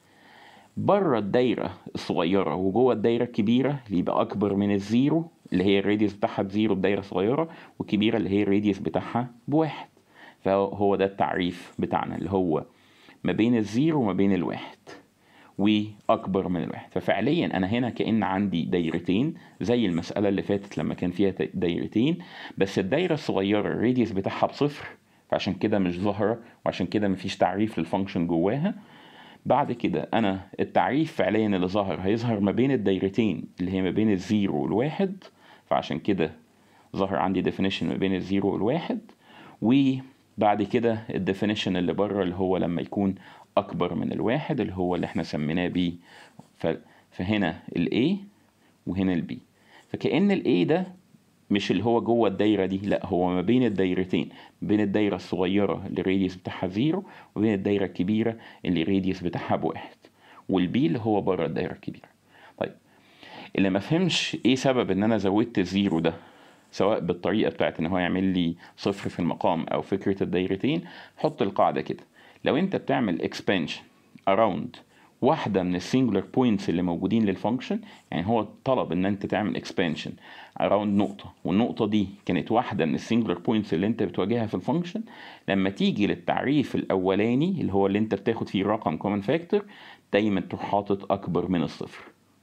بره الدايرة الصغيرة وجوه الدايرة الكبيرة اللي يبقى اكبر من الزيرو اللي هي الراديوس بتاعها بزيرو بدايرة صغيرة، والكبيرة اللي هي الراديوس بتاعها بواحد. فهو ده التعريف بتاعنا اللي هو ما بين الزيرو وما بين الواحد واكبر من الواحد. ففعليا انا هنا كأن عندي دايرتين زي المسألة اللي فاتت لما كان فيها دايرتين، بس الدايرة الصغيرة الراديوس بتاعها بصفر، فعشان كده مش ظاهرة وعشان كده مفيش تعريف للفانكشن جواها. بعد كده انا التعريف فعليا اللي ظاهر هيظهر ما بين الدايرتين اللي هي ما بين الزيرو والواحد، فعشان كده ظهر عندي definition ما بين الزيرو والواحد. وبعد كده الديفينيشن اللي بره اللي هو لما يكون اكبر من الواحد اللي هو اللي احنا سميناه بي، فهنا ال A وهنا ال B. فكأن ال A ده مش اللي هو جوه الدايرة دي، لا هو ما بين الدايرتين، بين الدايرة الصغيرة اللي الراديوس بتاعها زيرو وبين الدايرة الكبيرة اللي الراديوس بتاعها بواحد، والبي اللي هو بره الدايرة الكبيرة. طيب اللي ما فهمش ايه سبب ان انا زودت الزيرو ده، سواء بالطريقة بتاعت ان هو يعمل لي صفر في المقام او فكرة الدايرتين، حط القاعدة كده: لو انت بتعمل expansion around واحدة من السنجلر بوينتس اللي موجودين للفانكشن، يعني هو طلب ان انت تعمل expansion around نقطة والنقطة دي كانت واحدة من السنجلر بوينتس اللي انت بتواجهها في الفانكشن، لما تيجي للتعريف الاولاني اللي هو اللي انت بتاخد فيه رقم common factor دايما تروح حاطط اكبر من الصفر.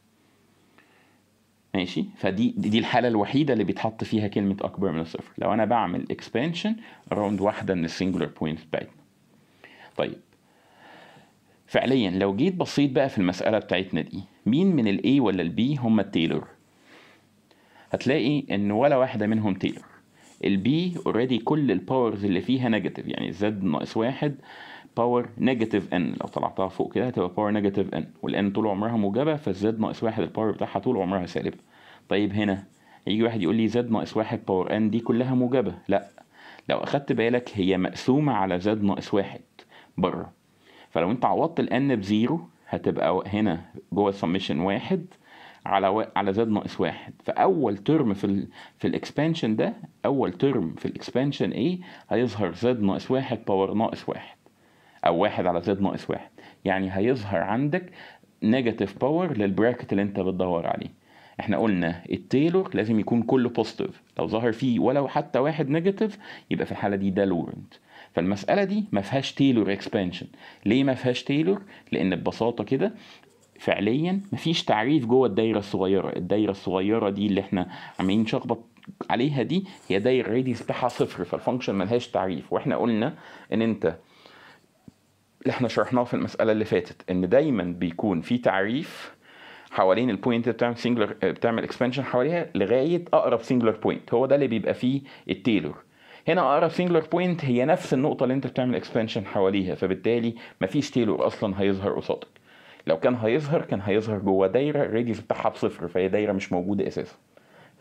ماشي؟ فدي دي الحالة الوحيدة اللي بيتحط فيها كلمة أكبر من الصفر، لو أنا بعمل expansion around واحدة من السنجلر بوينتس بتاعتنا. طيب فعليا لو جيت بصيت بقى في المسألة بتاعتنا دي، مين من ال A ولا ال B هم التايلور؟ هتلاقي إن ولا واحدة منهم تايلور. ال B already كل الباورز اللي فيها نيجاتيف، يعني Z ناقص واحد باور نيجاتيف n، لو طلعتها فوق كده هتبقى باور نيجاتيف n، والان طول عمرها موجبه، فالزد ناقص واحد الباور بتاعها طول عمرها سالبه. طيب هنا يجي واحد يقول لي زد ناقص واحد باور n دي كلها موجبه، لا، لو اخدت بالك هي مقسومه على زد ناقص واحد بره، فلو انت عوضت الان بزيرو هتبقى هنا جوه السميشن واحد على و... على زد ناقص واحد. فاول ترم في ال... في الاكسبانشن ده، اول ترم في الاكسبانشن ايه هيظهر زد ناقص واحد باور ناقص واحد، او واحد على زد ناقص واحد، يعني هيظهر عندك نيجاتيف باور للبراكت اللي انت بتدور عليه. احنا قلنا التايلور لازم يكون كله بوزيتيف، لو ظهر فيه ولو حتى واحد نيجاتيف يبقى في الحاله دي ده لورنت. فالمساله دي ما فيهاش تايلور اكسبانشن. ليه ما فيهاش تايلور؟ لان ببساطه كده فعليا مفيش تعريف جوه الدايره الصغيره. الدايره الصغيره دي اللي احنا عمالين نشخبط عليها دي هي دايره راديوس بتاعها صفر، فالفانكشن ملهاش تعريف. واحنا قلنا ان انت اللي احنا شرحناه في المسألة اللي فاتت ان دايما بيكون في تعريف حوالين البوينت بتعمل سنجلر بتعمل اكسبانشن حواليها لغاية اقرب سنجلر بوينت، هو ده اللي بيبقى فيه التايلور. هنا اقرب سنجلر بوينت هي نفس النقطة اللي انت بتعمل اكسبانشن حواليها، فبالتالي مفيش تايلور اصلا هيظهر قصادك. لو كان هيظهر كان هيظهر جوه دايرة الراديوس بتاعها بصفر، فهي دايرة مش موجودة اساسا.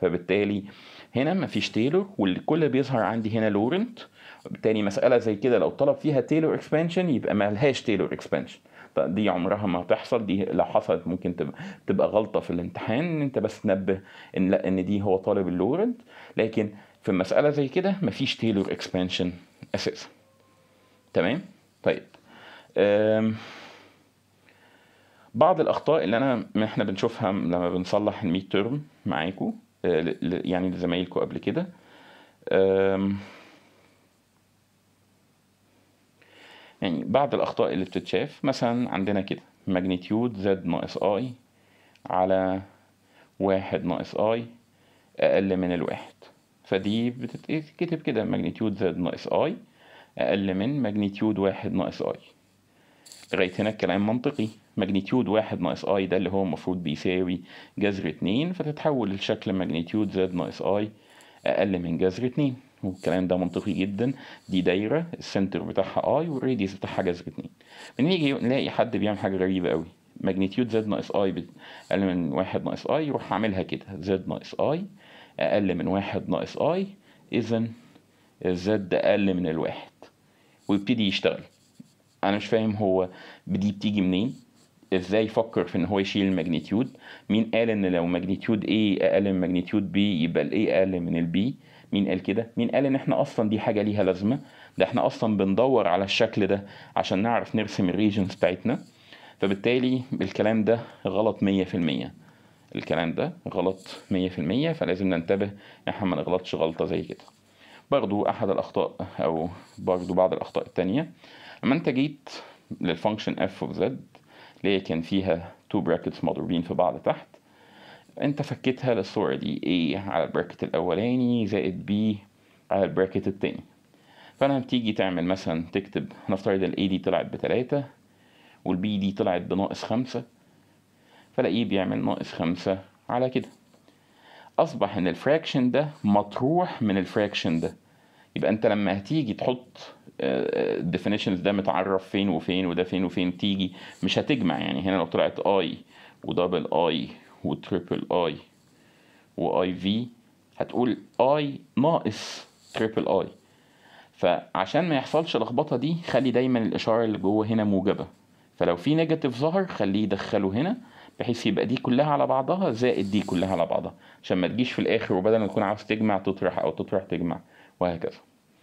فبالتالي هنا مفيش تايلور، والكل بيظهر عندي هنا لورنت. وبالتالي مسألة زي كده لو طلب فيها تايلور اكسبانشن يبقى ما لهاش تايلور اكسبانشن. دي عمرها ما تحصل، دي لو حصلت ممكن تبقى, تبقى غلطة في الامتحان، ان انت بس تنبه ان لا ان دي هو طالب اللورنت. لكن في مسألة زي كده مفيش تايلور اكسبانشن اساسا. تمام. طيب بعض الاخطاء اللي انا احنا بنشوفها لما بنصلح الميد تيرم معاكم يعني لزمايلكم قبل كده. يعني بعض الاخطاء اللي بتتشاف مثلا عندنا كده ماجنتيود زد ناقص اي على واحد ناقص اي اقل من الواحد. فدي بتتكتب كده ماجنتيود زد ناقص اي اقل من ماجنتيود واحد ناقص اي. لغاية هنا الكلام منطقي. ماجنتيود واحد ناقص اي ده اللي هو المفروض بيساوي جذر اتنين، فتتحول لشكل ماجنتيود زد ناقص اي اقل من جذر اتنين، والكلام ده منطقي جدا. دي دايرة السنتر بتاعها اي والراديوس بتاعها جذر اتنين. بنيجي نلاقي حد بيعمل حاجة غريبة قوي، ماجنتيود زد ناقص اي اقل من واحد ناقص اي، يروح عاملها كده زد ناقص اي اقل من واحد ناقص اي، اذا الزد اقل من الواحد، ويبتدي يشتغل. انا مش فاهم هو دي بتيجي منين، ازاي فكر في ان هو يشيل الماجنتيود. مين قال ان لو ماجنتيود A اقل من ماجنتيود B يبقى ال A اقل من ال B؟ مين قال كده؟ مين قال ان احنا اصلا دي حاجة ليها لازمة؟ ده احنا اصلا بندور على الشكل ده عشان نعرف نرسم الريجنز بتاعتنا. فبالتالي الكلام ده غلط مية في المية. الكلام ده غلط مية في المية، فلازم ننتبه احنا ما نغلطش غلطة زي كده. برضو احد الاخطاء او برضو بعض الاخطاء التانية، لما انت جيت للفانكشن f of z اللي كان فيها تو براكتس مضروبين في بعض تحت، انت فكيتها للصورة دي a على البراكت الاولاني زائد b على البراكت التاني. فانا بتيجي تعمل مثلا تكتب، نفترض ال a دي طلعت بتلاتة وال b دي طلعت بناقص خمسة، فلاقيه بيعمل ناقص خمسة على كده. اصبح ان الفراكشن ده مطروح من الفراكشن ده. يبقى انت لما هتيجي تحط الديفينيشنز ده متعرف فين وفين وده فين وفين، تيجي مش هتجمع. يعني هنا لو طلعت اي ودبل اي وتريبل اي واي في، هتقول اي ناقص تريبل اي. فعشان ما يحصلش لخبطه دي، خلي دايما الاشاره اللي جوه هنا موجبه. فلو في نيجاتيف ظهر خليه يدخله هنا، بحيث يبقى دي كلها على بعضها زائد دي كلها على بعضها، عشان ما تجيش في الاخر وبدل ما تكون عاوز تجمع تطرح او تطرح تجمع وهكذا.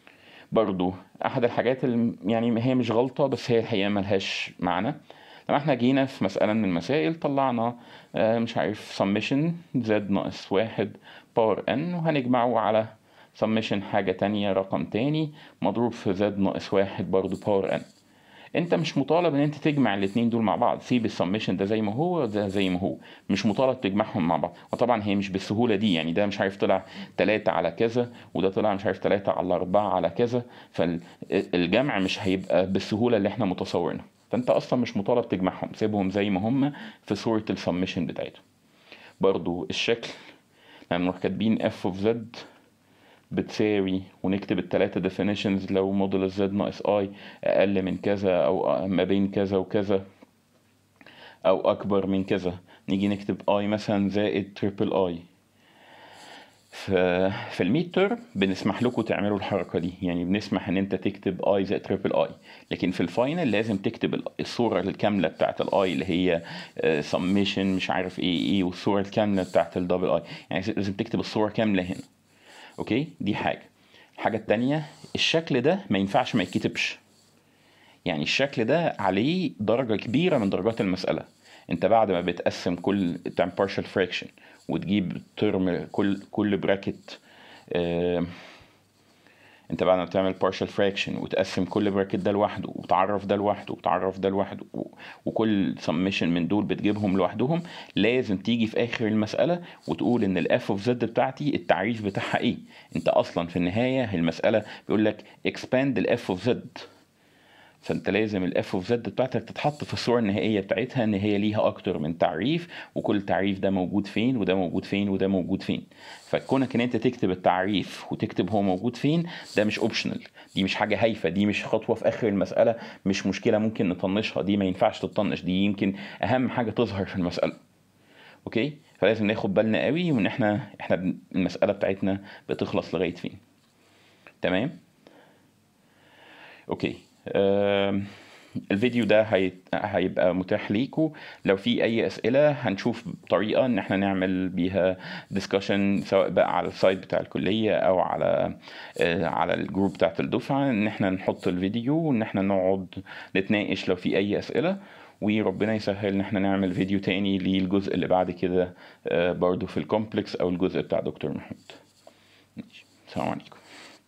برضو احد الحاجات اللي يعني هي مش غلطة بس هي الحقيقة ملهاش معنى، لما احنا جينا في مسألة من المسائل طلعنا مش عارف summation z ناقص واحد باور n، وهنجمعه على summation حاجة تانية رقم تاني مضروب في z ناقص واحد برضو باور n. انت مش مطالب ان انت تجمع الاتنين دول مع بعض، سيب السمشن ده زي ما هو وده زي ما هو، مش مطالب تجمعهم مع بعض. وطبعا هي مش بالسهوله دي، يعني ده مش عارف طلع تلاتة على كذا وده طلع مش عارف تلاتة على أربعة على كذا، فالجمع مش هيبقى بالسهوله اللي احنا متصورينها. فانت اصلا مش مطالب تجمعهم، سيبهم زي ما هم في صوره السمشن بتاعتهم. برضو الشكل لما نروح كاتبين f of z بتساوي ونكتب التلاتة definitions، لو موديل z ناقص i اقل من كذا او ما بين كذا وكذا او اكبر من كذا، نيجي نكتب i مثلا زائد تريبل i. في الميد تيرم بنسمح لكم تعملوا الحركة دي، يعني بنسمح ان انت تكتب i زائد تريبل i، لكن في الفاينل لازم تكتب الصورة الكاملة بتاعت الاي اللي هي summation مش عارف ايه ايه، والصورة الكاملة بتاعت الدبل i، يعني لازم تكتب الصورة كاملة هنا. اوكي، دي حاجة. الحاجة التانية، الشكل ده ما ينفعش ما يتكتبش. يعني الشكل ده عليه درجة كبيرة من درجات المسألة. انت بعد ما بتقسم كل تعمل partial fraction وتجيب ترم كل كل براكت، اه انت بعد ما بتعمل partial fraction وتقسم كل براكت ده لوحده وتعرف ده لوحده وتعرف ده لوحده وكل summation من دول بتجيبهم لوحدهم، لازم تيجي في اخر المسألة وتقول ان ال f of z بتاعتي التعريف بتاعها ايه. انت اصلا في النهاية المسألة بيقول لك expand ال f of z، فانت لازم ال f of z بتاعتك تتحط في الصورة النهائية بتاعتها ان هي ليها اكتر من تعريف، وكل تعريف ده موجود فين وده موجود فين وده موجود فين. فكونك ان انت تكتب التعريف وتكتب هو موجود فين، ده مش اوبشنال، دي مش حاجة هايفة، دي مش خطوة في اخر المسألة مش مشكلة ممكن نطنشها، دي ما ينفعش تطنش، دي يمكن اهم حاجة تظهر في المسألة. اوكي، فلازم ناخد بالنا قوي وان احنا احنا بن- المسألة بتاعتنا بتخلص لغاية فين. تمام. اوكي. آم، الفيديو ده هي... هيبقى متاح ليكم. لو في اي اسئله هنشوف طريقه ان احنا نعمل بيها ديسكشن، سواء بقى على السايت بتاع الكليه او على آه، على الجروب بتاعت الدفعه، ان احنا نحط الفيديو وان احنا نقعد نتناقش لو في اي اسئله. وربنا يسهل ان احنا نعمل فيديو تاني للجزء اللي بعد كده، آه، برضو في الكومبلكس او الجزء بتاع دكتور محمود. ماشي. السلام عليكم.